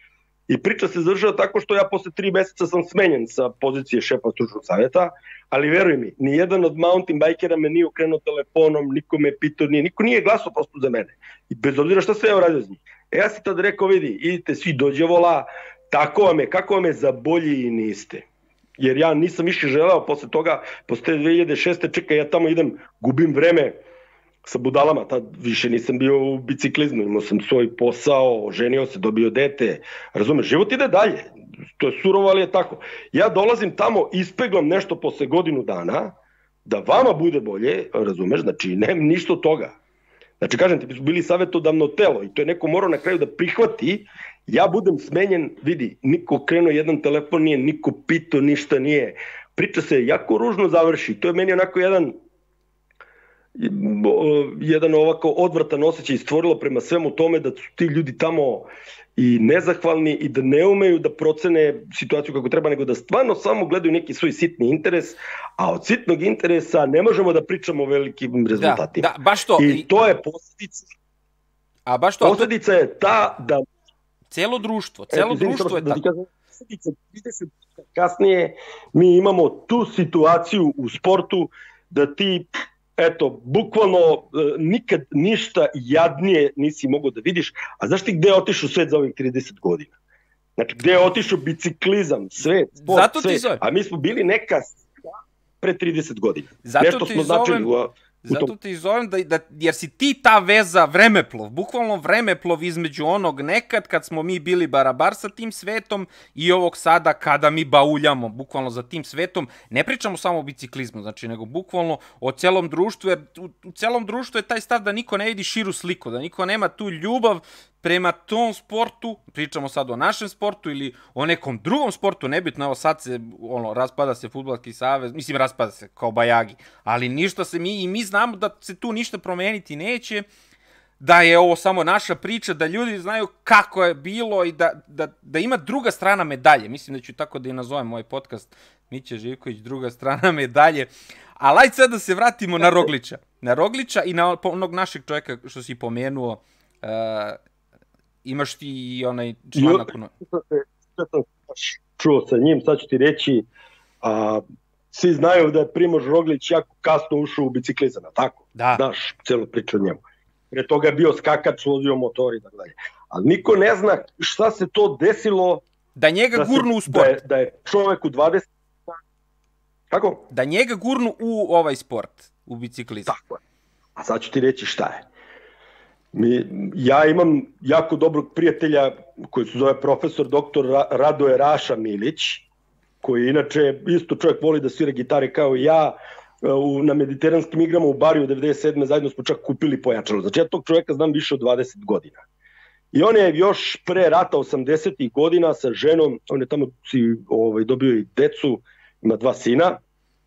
[SPEAKER 2] I priča se završila tako što ja posle 3 meseca sam smenjen sa pozicije šefa stručnog savjeta, ali veruj mi, nijedan od mountain bikera me nije okrenuo telefonom, niko me pitao, niko nije glasao prosto za mene. I bez obzira šta sve je uradio z njih. Ja sam tad rekao, vidi, idite svi do đavola, tako vam je, kako vam je, za bolji i niste. Jer ja nisam više želeo posle toga, posle 2006. čekaj, ja tamo idem, gubim vreme sa budalama, tad više nisam bio u biciklizmu, imao sam svoj posao, ženio se, dobio dete, razumeš, život ide dalje, to je surovo, ali je tako. Ja dolazim tamo, ispeglam nešto posle godinu dana, da vama bude bolje, razumeš, znači nemam ništa od toga. Znači, kažem ti, bili savjetodavno telo i to je neko morao na kraju da prihvati, ja budem smenjen, vidi, niko krenuo jedan telefon nije, niko pitao, ništa nije. Priča se jako ružno završi, to je meni onako jedan ovako odvratan osjećaj stvorilo prema svemu tome da su ti ljudi tamo i nezahvalni i da ne umeju da procene situaciju kako treba, nego da stvarno samo gledaju neki svoj sitni interes, a od sitnog interesa ne možemo da pričamo o velikim rezultatima.
[SPEAKER 1] Da, baš to.
[SPEAKER 2] I to je posljedica.
[SPEAKER 1] A baš to.
[SPEAKER 2] Posljedica je ta da
[SPEAKER 1] Celo društvo je tako.
[SPEAKER 2] Posljedica 30 kasnije mi imamo tu situaciju u sportu da ti bukvalno nikad ništa jadnije nisi mogao da vidiš. A znaš ti gde je otišao svet za ovih 30 godina? Znači, gde je otišao biciklizam, svet, sport, sve. A mi smo bili neka pre 30 godina.
[SPEAKER 1] Zato ti zovem jer si ti ta veza, vremeplov, bukvalno vremeplov između onog nekad kad smo mi bili barabar sa tim svetom i ovog sada kada mi bauljamo bukvalno za tim svetom. Ne pričamo samo o biciklizmu, znači, nego bukvalno o celom društvu, jer u celom društvu je taj stav da niko ne vidi širu sliku, da niko nema tu ljubav prema tom sportu, pričamo sad o našem sportu ili o nekom drugom sportu, nebitno, evo sad se, raspada se fudbalski savez, mislim, raspada se kao bajagi, ali ništa se mi znamo da se tu ništa promeniti neće, da je ovo samo naša priča, da ljudi znaju kako je bilo i da ima druga strana medalje. Mislim da ću tako da i nazovem ovaj podcast, Mića Živković, druga strana medalje. Ali ajde sad da se vratimo na Rogliča. Na Rogliča i na onog našeg čovjeka što si pomenuo, imaš ti i onaj članak.
[SPEAKER 2] Čuo sa njim, sad ću ti reći, svi znaju da je Primož Roglić jako kasno ušao u biciklizam, tako?
[SPEAKER 1] Da.
[SPEAKER 2] Znaš celu priču o njemu. Pre toga je bio skakač, vozio motor i tako dalje. Ali niko ne zna šta se to desilo
[SPEAKER 1] da njega gurnu u sport.
[SPEAKER 2] Da je čovek u 20... Kako?
[SPEAKER 1] Da njega gurnu u ovaj sport, u biciklizam.
[SPEAKER 2] Tako je. A sad ću ti reći šta je. Ja imam jako dobrog prijatelja koji se zove profesor dr. Radoje Raša Milić, koji inače isto čovjek voli da svira gitare kao i ja. Na mediteranskim igrama u Bariju 97. zajedno smo čak kupili pojačalo. Znači ja tog čovjeka znam više od 20 godina. I on je još pre rata 80. godina sa ženom, on je tamo dobio i decu, ima 2 sina.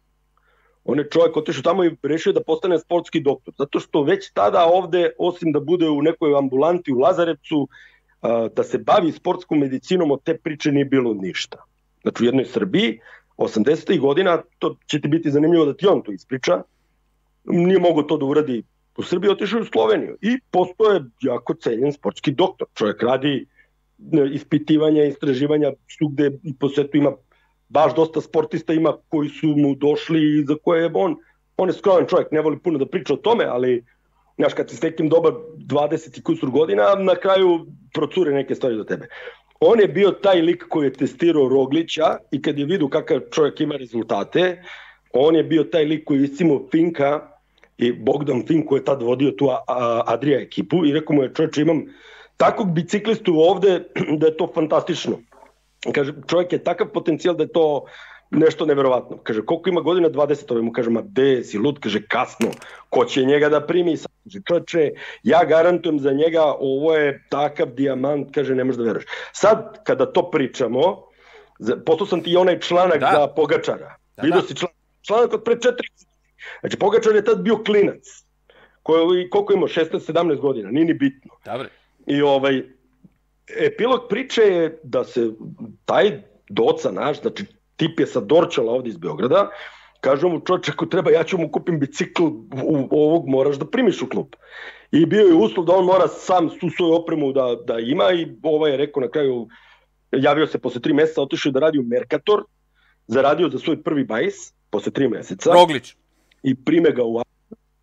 [SPEAKER 2] On je čovjek otišao tamo i rešio da postane sportski doktor. Zato što već tada ovde, osim da bude u nekoj ambulanti u Lazarevcu, da se bavi sportskom medicinom, od te priče nije bilo ništa. Znači u jednoj Srbiji, 80. godina, to će ti biti zanimljivo da ti on to ispriča, nije mogo to da uradi u Srbiji, otišao u Sloveniju i postoje jako cenjen sportski doktor. Čovjek radi ispitivanja, istraživanja svugde i po svetu, ima baš dosta sportista ima koji su mu došli i za koje je on je skroman čovjek, ne voli puno da priča o tome, ali znaš, kad si s nekim dobar 20 i kusur godina, na kraju procure neke stvari do tebe. On je bio taj lik koji je testirao Roglića i kad je vidio kakav čovjek ima rezultate, on je bio taj lik koji je iscimo Finka i Bogdan Fink koji je tad vodio tu Adria ekipu i rekao mu je, čovječe, imam takvog biciklistu ovde da je to fantastično. Kaže, čovjek je takav potencijal da je to nešto neverovatno. Kaže, koliko ima godina? 20, ovaj mu kaže, ma de si lud, kaže, kasno, ko će njega da primi? Kaže, čovječe, ja garantujem za njega, ovo je takav dijamant, kaže, ne možeš da veruješ. Sad, kada to pričamo, poslao sam ti i onaj članak za Pogačara. Vidio si članak od pre 4 godina. Znači, Pogačar je tad bio klinac, koliko ima, 16-17 godina, nije ni bitno.
[SPEAKER 1] Dobre.
[SPEAKER 2] I epilog priče je da se taj Doca naš, znači tip je sa Dorčala ovdje iz Beograda, kaže mu, čovječe, ako treba, ja ću mu kupim bicikl, ovog moraš da primiš u klub. I bio je uslov da on mora sam tu svoju opremu da ima i ovaj je rekao na kraju, javio se posle 3 meseca, otišao da radi u Mercator, zaradio za svoj prvi bajs, posle 3 meseca.
[SPEAKER 1] Roglić.
[SPEAKER 2] I prime ga u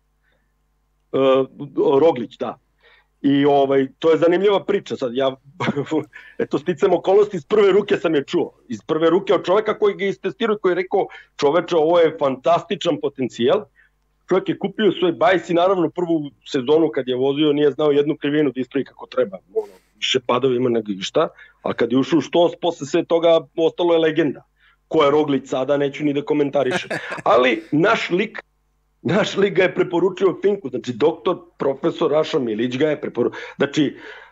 [SPEAKER 2] Roglić, da. I to je zanimljiva priča. Sad eto, sticam okolnosti, iz prve ruke sam je čuo. Iz prve ruke od čoveka koji ga istestirao, koji je rekao, čoveče, ovo je fantastičan potencijal. Čovjek je kupio svoj bajs i naravno prvu sezonu kad je vozio nije znao jednu krivinu da ispravi kako treba. Više padova ima nego išta, a kad je ušao u štos, posle sve toga ostalo je legenda. Ko je Roglić sada, neću ni da komentarišem. Ali naš lik ga je preporučio Finku, znači doktor, profesor Raša Milić ga je preporučio. Znači,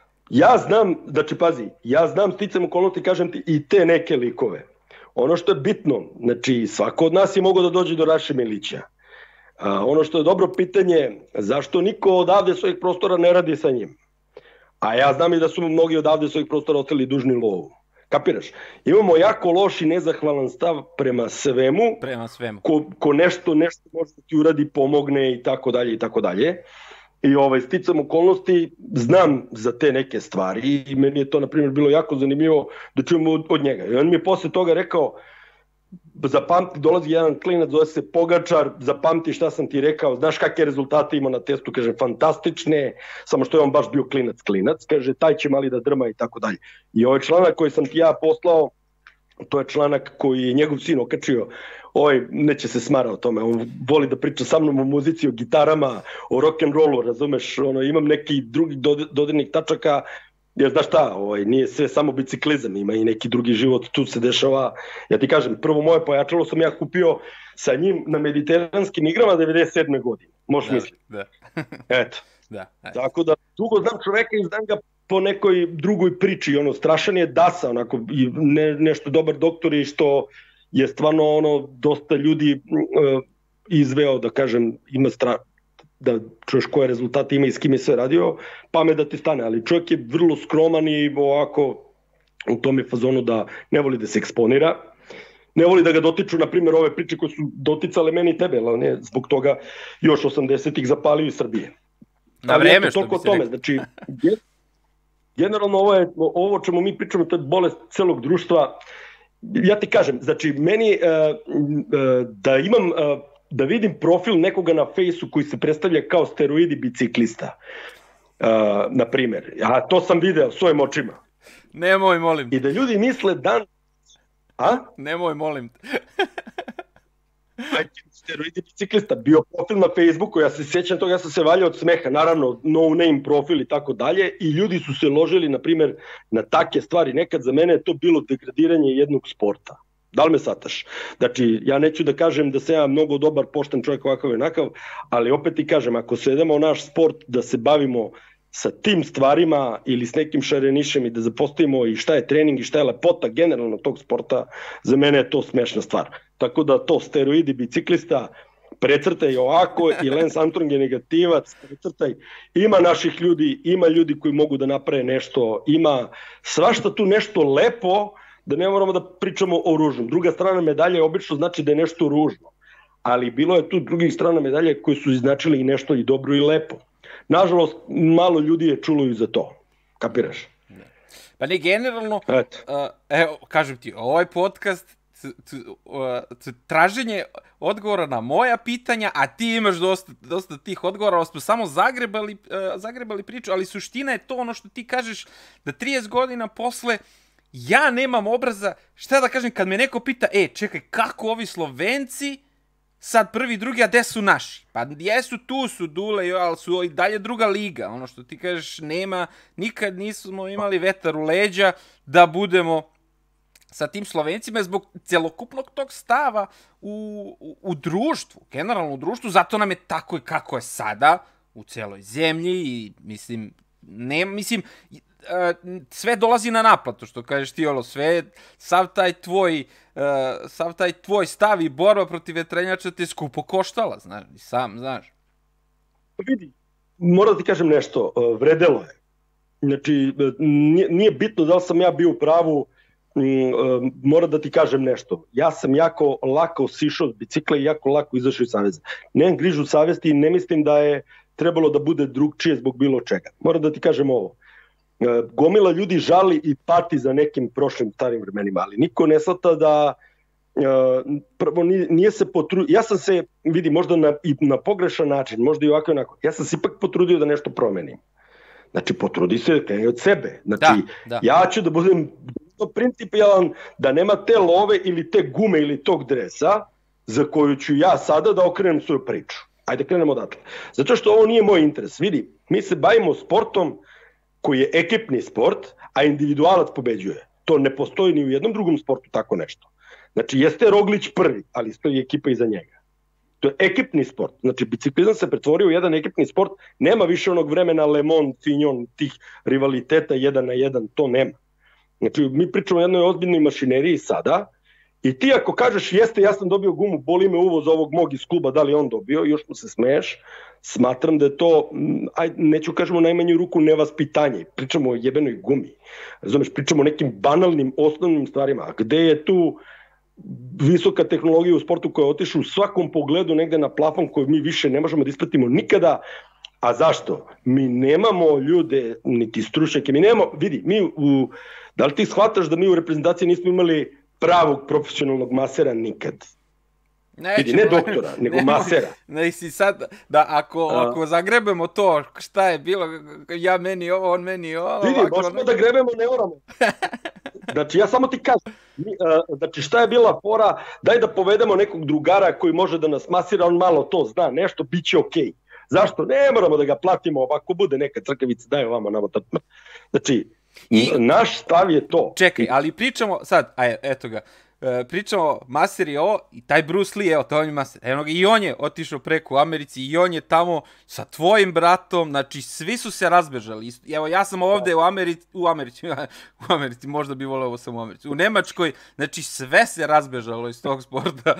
[SPEAKER 2] ja znam sticam okolnosti, kažem ti, i te neke likove. Ono što je bitno, znači svako od nas je mogao da dođe do Raše Milića. Ono što je dobro pitanje, zašto niko odavde svojih prostora ne radi sa njim? A ja znam i da su mnogi odavde svojih prostora ostali dužni lovu. Kapiraš? Imamo jako loš i nezahvalan stav prema svemu. Ko nešto može da ti uradi, pomogne i tako dalje i tako dalje. I sticam okolnosti, znam za te neke stvari i meni je to, na primjer, bilo jako zanimljivo da čujemo od njega. I on mi je posle toga rekao, zapamti, dolazi jedan klinac, zove se Pogačar, zapamti šta sam ti rekao, znaš kakve rezultate ima na testu, kaže, fantastične, samo što je on baš bio klinac, kaže, taj će mali da drma i tako dalje. I ovaj članak koji sam ti ja poslao, to je članak koji je njegov sin okačio, neće se smara o tome, on voli da priča sa mnom o muzici, o gitarama, o rock'n'rollu, razumeš, imam neki drugi dodirnih tačaka, jer znaš šta, nije sve samo biciklizam, ima i neki drugi život, tu se dešava. Ja ti kažem, prvo moje pojačalo sam ja kupio sa njim na mediteranskim igrama 97. godine. Možeš misliti. Eto. Tako da, dugo znam čoveka i znam ga po nekoj drugoj priči. Strašan je Dasa, onako, i nešto dobar doktor i što je stvarno dosta ljudi izveo, da kažem, ima da čuješ koje rezultate ima i s kim je sve radio, pamet da ti stane, ali čovjek je vrlo skroman i ovako u tom je fazonu da ne voli da se eksponira, ne voli da ga dotiču, na primjer, ove priče koje su doticale meni i tebe, ali ne, zbog toga još 80-ih zapalio iz Srbije.
[SPEAKER 1] Na vreme što bi se rekao.
[SPEAKER 2] Znači, generalno ovo čemu mi pričamo, to je bolest celog društva. Ja ti kažem, znači, meni da imam da vidim profil nekoga na fejsu koji se predstavlja kao steroidi biciklista, na primjer. A to sam video svojim očima.
[SPEAKER 1] Nemoj, molim.
[SPEAKER 2] I da ljudi misle
[SPEAKER 1] Nemoj, molim.
[SPEAKER 2] Steroidi biciklista, bio profil na Facebooku, ja se sjećam toga, ja sam se valjao od smeha, naravno no name profil i tako dalje, i ljudi su se ložili, na primjer, na take stvari. Nekad za mene je to bilo degradiranje jednog sporta. Da li me sataš? Znači, ja neću da kažem da sam ja mnogo dobar, pošten čovjek ovakav i onakav, ali opet ti kažem, ako se idemo u naš sport da se bavimo sa tim stvarima ili s nekim šarenišem i da zapostavimo i šta je trening i šta je lepota generalno tog sporta, za mene je to smešna stvar. Tako da to steroidi biciklista, precrtaj ovako, i Lance Armstrong je negativac, precrtaj. Ima naših ljudi, ima ljudi koji mogu da naprave nešto, ima svašta tu nešto lepo, da ne moramo da pričamo o ružnom. Druga strana medalje obično znači da je nešto ružno, ali bilo je tu drugih strana medalje koji su značili i nešto i dobro i lepo. Nažalost, malo ljudi je čulo i za to. Kapiraš?
[SPEAKER 1] Pa ne, generalno, evo, kažem ti, ovaj podcast, traženje odgovora na moja pitanja, a ti imaš dosta tih odgovora, smo samo zagrebali priču, ali suština je to ono što ti kažeš, da 30 godina posle ja nemam obraza, šta da kažem, kad me neko pita, čekaj, kako ovi Slovenci, sad prvi, drugi, a gde su naši? Pa jesu, tu su Dule, ali su i dalje druga liga. Ono što ti kažeš, nikad nismo imali vetar u leđa da budemo sa tim Slovencima zbog celokupnog tog stava u društvu, generalno u društvu, zato nam je tako i kako je sada u celoj zemlji i mislim, sve dolazi na naplatu, što kažeš ti, sve, sav taj tvoj stav i borba protiv vetrenjača te skupo koštala, znaš, i sam, znaš.
[SPEAKER 2] Vidi, moram da ti kažem nešto, vredelo je. Znači, nije bitno da li sam ja bio u pravu, moram da ti kažem nešto. Ja sam jako lako sišao od bicikla i jako lako izašao iz saveza. Nemam grižu savesti i ne mislim da je trebalo da bude drugčije zbog bilo čega. Moram da ti kažem ovo. gomila ljudi žali i pati za nekim prošlim starim vremenima, ali niko ne shvata da prvo nije se potrudio, ja sam se, vidi, možda na pogrešan način, možda i ovako i onako, ja sam se ipak potrudio da nešto promenim. Znači, potrudi se kreni od sebe. Znači, ja ću da budem principijalan, da nema te love ili te gume ili tog dresa za koju ću ja sada da okrenem svoju priču. Ajde, krenemo odatle. Zato što ovo nije moj interes. Vidi, mi se bavimo sportom koji je ekipni sport, a individualac pobeđuje. To ne postoji ni u jednom drugom sportu tako nešto. Znači, jeste Roglić prvi, ali stoji ekipa iza njega. To je ekipni sport. Znači, biciklizam se pretvorio u jedan ekipni sport. Nema više onog vremena Le Monde, Fignon, tih rivaliteta 1 na 1, to nema. Znači, mi pričamo o jednoj ozbiljnoj mašineriji sada i ti ako kažeš jeste, ja sam dobio gumu, boli me uvo za ovog mog iz kluba, da li on dobio, još mu se smeješ, smatram da je to, neću kažemo najmanju ruku, nevaspitanje. Pričamo o jebenoj gumi. Razumeš, pričamo o nekim banalnim, osnovnim stvarima. A gde je tu visoka tehnologija u sportu koja otiše u svakom pogledu negde na plafon koju mi više ne možemo da ispratimo nikada. A zašto? Mi nemamo ljude, niti stručnjake, mi nemamo, vidi, da li ti shvataš da mi u reprezentaciji nismo imali pravog profesionalnog masera nikad? Vidi, ne doktora, nego masera.
[SPEAKER 1] Nisi sad, da ako zagrebemo to, šta je bilo, ja meni ovo, on meni ovo.
[SPEAKER 2] Vidi, možemo da grebemo, ne moramo. Znači, ja samo ti kažem, znači šta je bila fora, daj da povedemo nekog drugara koji može da nas masira, on malo to zna, nešto, bit će okej. Zašto? Ne moramo da ga platimo, ako bude neka crkavica, daj ovamo nama. Znači, naš stav je to.
[SPEAKER 1] Čekaj, ali pričamo, sad, eto ga, pričamo, maser je ovo, i taj Bruce Lee, evo, to on je maser, evo ga, i on je otišao preko u Americi, i on je tamo sa tvojim bratom, znači, svi su se razbežali. Evo, ja sam ovde u Americi, možda bi voleo ovo sam u Americi, u Nemačkoj, znači, sve se razbežalo iz tog sporta.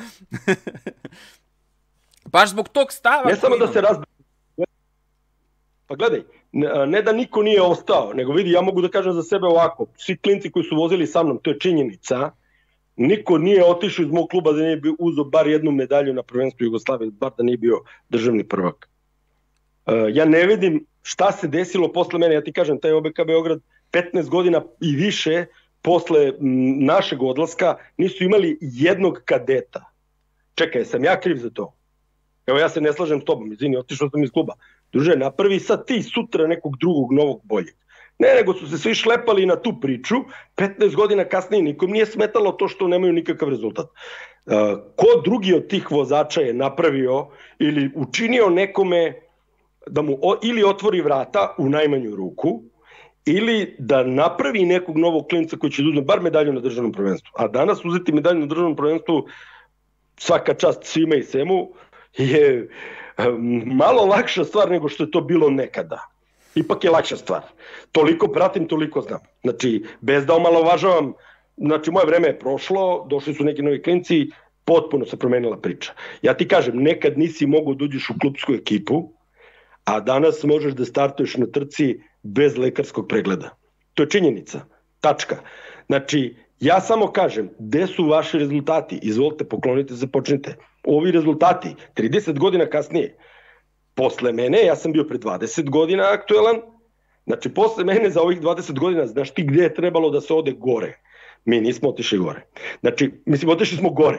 [SPEAKER 1] Baš zbog tog stava.
[SPEAKER 2] Ne samo da se razbežalo. Pa gledaj, ne da niko nije ostao, nego vidi, ja mogu da kažem za sebe ovako, svi klinci koji su vozili sa mnom, to je činjenica, niko nije otišao iz mog kluba da nije bio uzeo bar jednu medalju na prvenstvu Jugoslavije, bar da nije bio državni prvak. Ja ne vidim šta se desilo posle mene, ja ti kažem, taj OBK Beograd 15 godina i više posle našeg odlaska nisu imali jednog kadeta. Čekaj, sam ja kriv za to? Evo, ja se ne slažem s tobom, izvini, otišao sam iz kluba. Druže, napravi sad ti sutra nekog drugog, novog, boljeg. Ne, nego su se svi šlepali na tu priču, 15 godina kasnije nikom nije smetalo to što nemaju nikakav rezultat. Ko drugi od tih vozača je napravio ili učinio nekome da mu ili otvori vrata u najmanju ruku, ili da napravi nekog novog klinca koji će da uzme bar medalju na državnom prvenstvu. A danas uzeti medalju na državnom prvenstvu, svaka čast svima i svemu, je malo lakša stvar nego što je to bilo nekada. Ipak je lakša stvar. Toliko pratim, toliko znam. Znači, bez da omalovažavam, znači, moje vreme je prošlo, došli su neki novi klinci, potpuno se promenila priča. Ja ti kažem, nekad nisi mogao da uđeš u klubsku ekipu, a danas možeš da startuješ na trci bez lekarskog pregleda. To je činjenica. Tačka. Znači, ja samo kažem, gde su vaši rezultati? Izvolite, poklonite se, počnite. Ovi rezultati, 30 godina kasnije, posle mene, ja sam bio pre 20 godina aktuelan, znači posle mene za ovih 20 godina, znaš ti gde je trebalo da se ode gore? Mi nismo otišli gore. Znači, mislim, otišli smo gore.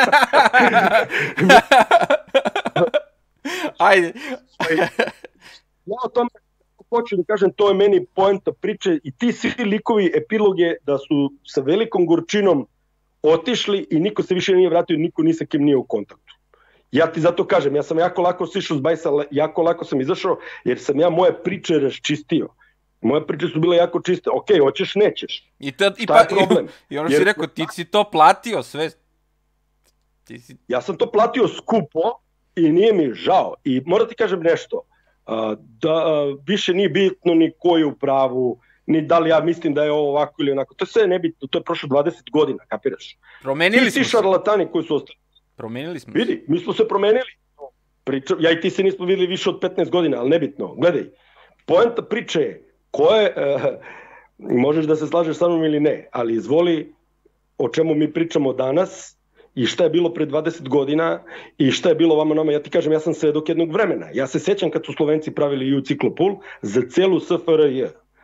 [SPEAKER 1] Ajde.
[SPEAKER 2] Ja o tome hoću da kažem, to je meni poenta priče i ti svi likovi epilog je da su sa velikom gorčinom otišli i niko se više nije vratio, niko ni sa kim nije u kontaktu. Ja ti zato kažem, ja sam jako lako sišao s bajsa, jako lako sam izašao, jer sam ja moje priče raščistio. Moje priče su bile jako čiste. Ok, hoćeš, nećeš. Šta je problem?
[SPEAKER 1] I ono si rekao, ti si to platio sve.
[SPEAKER 2] Ja sam to platio skupo i nije mi žao. I moram ti kažem nešto, da više nije bitno ni ko je u pravu, ni da li ja mislim da je ovo ovako ili onako. To je sve nebitno, to je prošlo 20 godina, kapiraš?
[SPEAKER 1] Promenili smo se.
[SPEAKER 2] Ti šarlatani koji su ostali.
[SPEAKER 1] Promenili smo se.
[SPEAKER 2] Vidi, mi smo se promenili. Ja i ti se nismo videli više od 15 godina, ali nebitno. Gledaj, poenta priče je koje, možeš da se slažeš sa mnom ili ne, ali izvoli o čemu mi pričamo danas i šta je bilo pre 20 godina i šta je bilo vama nama. Ja ti kažem, ja sam svedok jednog vremena. Ja se sećam kad su Slovenci pravili U ciklopul za celu SFRJ.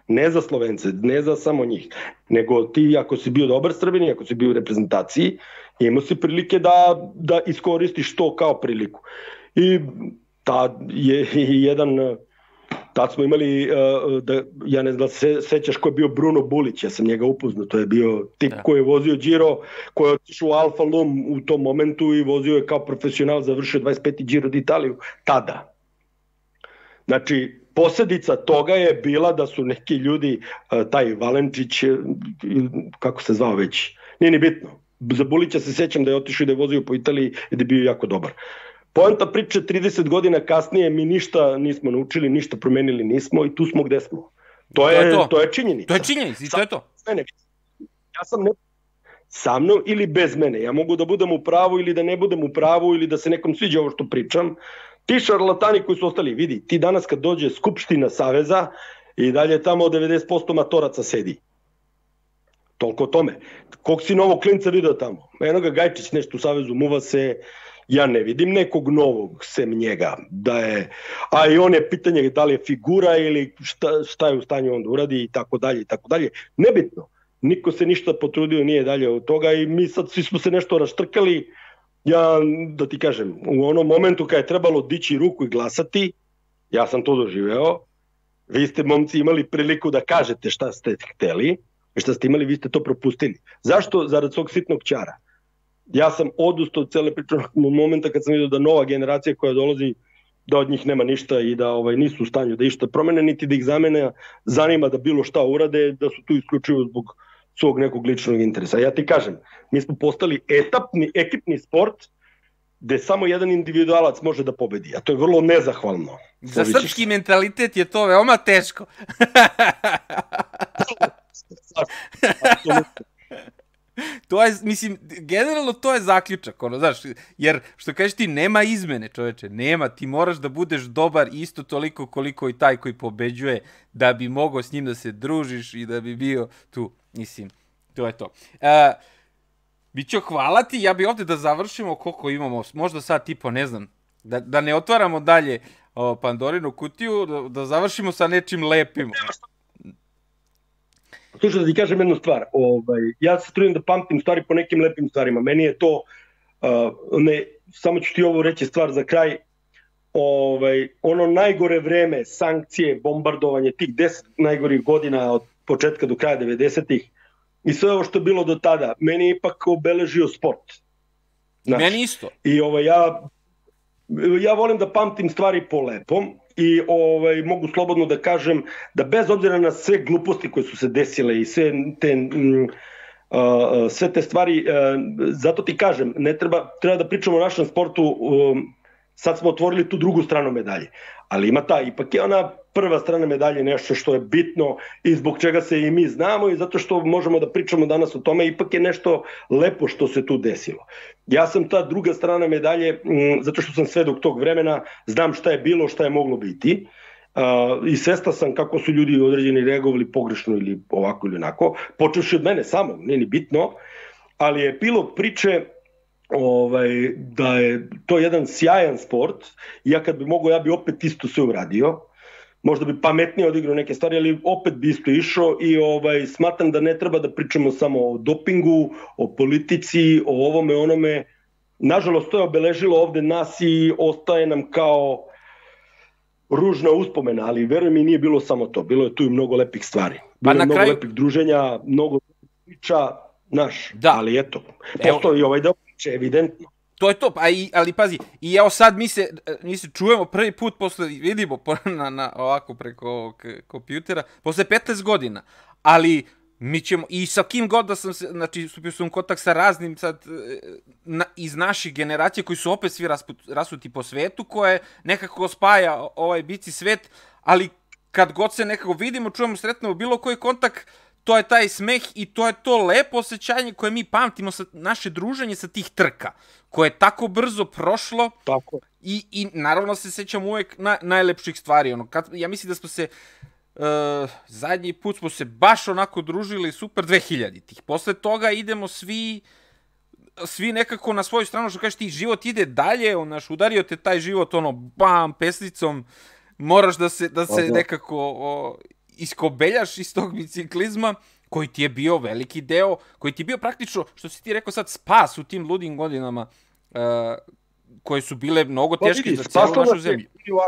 [SPEAKER 2] Ne za Slovence, ne za samo njih, nego ti ako si bio dobar Srbin, ako si bio u reprezentaciji, imao si prilike da iskoristiš to kao priliku. I tad je jedan... Tad smo imali, ja ne znam, sećaš ko je bio Bruno Bulić, ja sam njega upoznao, to je bio tip koji je vozio Giro, koji je otišao u Alfa Lum u tom momentu i vozio je kao profesional, završio 25. Giro d'Italiju, tada. Znači, posljedica toga je bila da su neki ljudi, taj Valenčić, kako se zvao već, nije ni bitno, za Bulića se sećam da je otišao i da je vozio po Italiji i da je bio jako dobar. Poenta priče, 30 godina kasnije mi ništa nismo naučili, ništa promenili nismo i tu smo gde smo. To je činjenica.
[SPEAKER 1] To je činjenica i to je to.
[SPEAKER 2] Ja sam sa mnom ili bez mene. Ja mogu da budem u pravu ili da ne budem u pravu ili da se nekom sviđa ovo što pričam. Ti šarlatani koji su ostali, vidi, ti danas kad dođe Skupština Saveza i dalje tamo 90% matoraca sedi. Toliko o tome. Kog si novog klinca video tamo? Eno ga Gajčić nešto u Savezu, muva se... Ja ne vidim nekog novog sem njega, a i on je pitanje da li je figura ili šta je u stanju on da uradi i tako dalje i tako dalje. Nebitno, niko se ništa potrudio nije dalje od toga i mi sad svi smo se nešto raštrkali. Ja, da ti kažem, u onom momentu kad je trebalo dići ruku i glasati, ja sam to doživeo, vi ste momci imali priliku da kažete šta ste hteli i šta ste imali, vi ste to propustili. Zašto? Zarad svog sitnog ćara. Ja sam odustao od cele priče momenta kad sam vidio da nova generacija koja dolazi, da od njih nema ništa i da nisu u stanju da išta promene, niti da ih zanima da bilo šta urade, da su tu isključivo zbog svog nekog ličnog interesa. Ja ti kažem, mi smo postali ekipni sport gde samo jedan individualac može da pobedi, a to je vrlo nezahvalno.
[SPEAKER 1] Za srpski mentalitet je to veoma teško. To je, mislim, generalno to je zaključak, znaš, jer što kažeš ti, nema izmene, čoveče, nema, ti moraš da budeš dobar isto toliko koliko i taj koji pobeđuje, da bi mogao s njim da se družiš i da bi bio tu, mislim, to je to. Bićo, hvala ti, ja bi ovde da završimo koliko imamo, možda sad tipo, ne znam, da ne otvaramo dalje Pandorinu kutiju, da završimo sa nečim lepim.
[SPEAKER 2] Slušaj, da ti kažem jednu stvar, ja se trudim da pamtim stvari po nekim lepim stvarima, meni je to, samo ću ti ovo reći stvar za kraj, ono najgore vreme, sankcije, bombardovanje, tih 10 najgorih godina od početka do kraja 90-ih i sve ovo što je bilo do tada, meni je ipak obeležio sport.
[SPEAKER 1] Meni isto.
[SPEAKER 2] I ja volim da pamtim stvari po lepom i mogu slobodno da kažem da bez obzira na sve gluposti koje su se desile i sve te stvari, zato ti kažem, treba da pričamo o našem sportu, sad smo otvorili tu drugu stranu medalje, ali ima ipak je ona prva strana medalje nešto što je bitno i zbog čega se i mi znamo i zato što možemo da pričamo danas o tome, ipak je nešto lepo što se tu desilo. Ja sam ta druga strana medalje, zato što sam svedok tog vremena, znam šta je bilo, šta je moglo biti i svestan sam kako su ljudi određeni reagovali pogrešno ili ovako ili onako, počevši od mene samo, nije ni bitno, ali je epilog priče da je to jedan sjajan sport i ja kad bi mogao, ja bi opet isto sve uradio, možda bi pametnije odigrao neke stvari, ali opet bi isto išao i smatram da ne treba da pričamo samo o dopingu, o politici, o ovome, onome. Nažalost, to je obeležilo ovde nas i ostaje nam kao ružna uspomena, ali veruj mi, nije bilo samo to. Bilo je tu i mnogo lepih stvari. Bilo je mnogo lepih druženja, mnogo priča, ali eto, postoji ovaj deo priče, evidentno.
[SPEAKER 1] To je to, ali pazi, i evo sad mi se čujemo prvi put, posle vidimo ovako preko kompjutera, posle 15 godina, ali mi ćemo, i sa kim god da sam se, znači, stupio sam u kontakt sa raznim sad iz naših generacija koji su opet svi rasuti po svetu, koje nekako spaja ovaj bici svet, ali kad god se nekako vidimo, čujemo, sretnemo bilo koji kontakt, to je taj smeh i to je to lepo osjećanje koje mi pamtimo sa naše druženje sa tih trka, koje je tako brzo prošlo.
[SPEAKER 2] Tako.
[SPEAKER 1] I naravno se sećam uvek najlepših stvari. Ja mislim da smo se, zadnji put smo se baš onako družili super 2000-ih. Posle toga idemo svi nekako na svoju stranu, što kažeš ti, život ide dalje, udario te taj život, bam, pesnicom, moraš da se nekako iskobeljaš iz tog biciklizma koji ti je bio veliki deo, koji ti je bio praktično, što si ti rekao sad, spas u tim ludim godinama koje su bile mnogo teške za cijelu našu zemlju.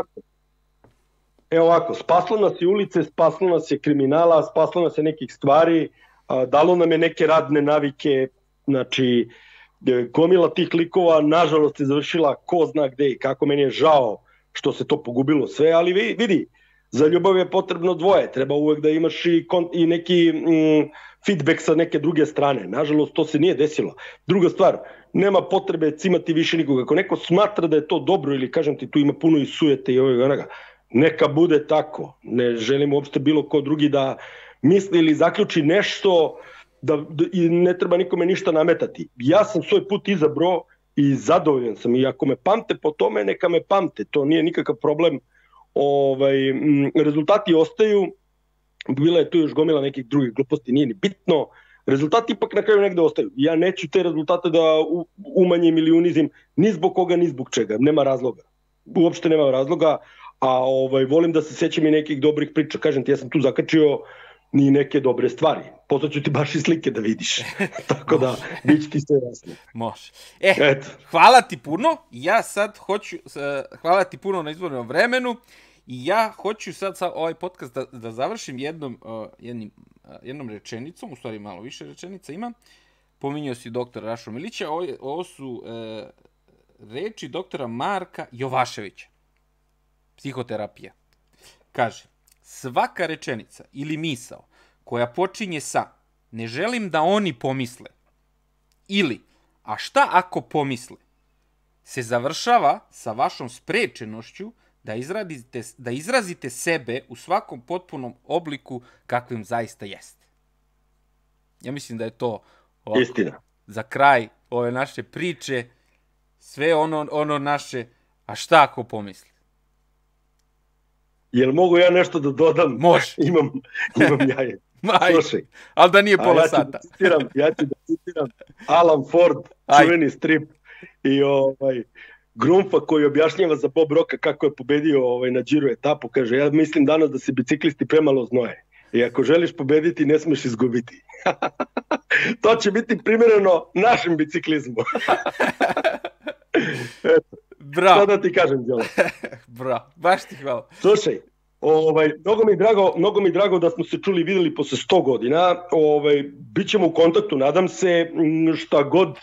[SPEAKER 2] Evo ovako, spaslo nas je ulice, spaslo nas je kriminala, spaslo nas je nekih stvari, dalo nam je neke radne navike, znači gomila tih likova nažalost je završila ko zna gde i kako. Meni je žao što se to pogubilo sve, ali vidi, za ljubav je potrebno dvoje, treba uvek da imaš i neki feedback sa neke druge strane. Nažalost, to se nije desilo. Druga stvar, nema potrebe cimati više nikoga. Ako neko smatra da je to dobro ili kažem ti tu ima puno i sujete i ovog onoga, neka bude tako. Ne želim uopšte bilo ko drugi da misli ili zaključi nešto i ne treba nikome ništa nametati. Ja sam svoj put izabrao i zadovoljan sam i ako me pamte po tome, neka me pamte. To nije nikakav problem. Rezultati ostaju, bila je tu još gomila nekih drugih gluposti, nije ni bitno, rezultati ipak na kraju negde ostaju. Ja neću te rezultate da umanjim ili unizim ni zbog koga, ni zbog čega, nema razloga. Uopšte nema razloga, a volim da se sećam i nekih dobrih priča. Kažem ti, ja sam tu zakačio ni neke dobre stvari. Poslaću ti baš i slike da vidiš. Tako da, bit će ti sve jasno.
[SPEAKER 1] Može. Hvala ti puno. Ja sad hoću, hvala ti puno na izbornom vremenu. I ja hoću sad ovaj podcast da završim jednom rečenicom, u stvari malo više rečenica imam. Pominjao si doktora Rašu Milića, ovo su reči doktora Marka Jovaševića, psihoterapija. Kaže, svaka rečenica ili misao koja počinje sa ne želim da oni pomisle ili a šta ako pomisle se završava sa vašom sprečenošću da izrazite sebe u svakom potpunom obliku kakvim zaista jeste. Ja mislim da je to
[SPEAKER 2] istina.
[SPEAKER 1] Za kraj ove naše priče, sve ono naše, a šta ako pomisli?
[SPEAKER 2] Jel mogu ja nešto da dodam?
[SPEAKER 1] Može.
[SPEAKER 2] Imam jaje. Slušaj.
[SPEAKER 1] Ali da nije pola sata.
[SPEAKER 2] Ja ću da citiram Alan Ford, čuveni strip i Grumfa koji objašnjava za Bob Rocka kako je pobedio na Giro etapu, kaže, ja mislim danas da se biciklisti premalo znoje i ako želiš pobediti ne smeš izgubiti. To će biti primjereno našem biciklizmu.
[SPEAKER 1] Bravo.
[SPEAKER 2] Šta da ti kažem, Đole?
[SPEAKER 1] Bravo, baš ti hvala.
[SPEAKER 2] Slušaj, mnogo mi drago da smo se čuli i videli posle 100 godina. Bićemo u kontaktu, nadam se, šta god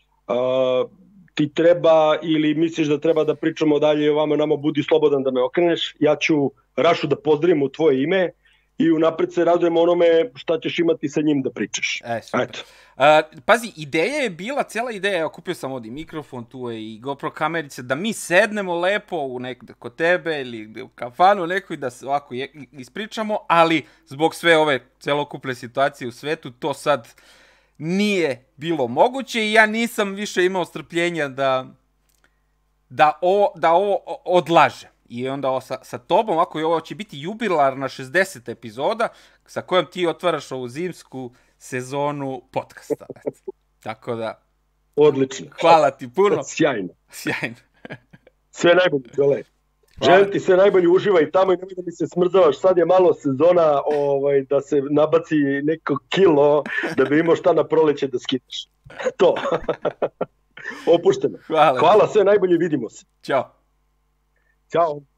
[SPEAKER 2] ti treba ili misliš da treba da pričamo dalje o vama, nama budi slobodan da me okreneš. Ja ću Rašu da pozdravim u tvoje ime i unapred se radujem onome šta ćeš imati sa njim da pričaš.
[SPEAKER 1] Eto. Pazi, ideja je bila, cijela ideja, evo kupio sam ovdje mikrofon, tu je i GoPro kamerice, da mi sednemo lepo kod tebe ili u kafanu nekoj da se ovako ispričamo, ali zbog sve ove celokupne situacije u svetu to sad nije bilo moguće i ja nisam više imao strpljenja da ovo odlažem. I onda sa tobom, ovako, ovo će biti jubilarna 60. epizoda sa kojom ti otvaraš ovu zimsku sezonu podcasta. Tako da...
[SPEAKER 2] Odlično.
[SPEAKER 1] Hvala ti puno.
[SPEAKER 2] Sjajno.
[SPEAKER 1] Sve
[SPEAKER 2] najbolje, Đole. Želim ti sve najbolje, uživaj tamo i nemoj da mi se smrzavaš. Sad je malo sezona da se nabaci neko kilo da bi imao šta na proleće da skidaš. To. Opušteno. Hvala, sve najbolje, vidimo se.
[SPEAKER 1] Ćao.
[SPEAKER 2] Ćao.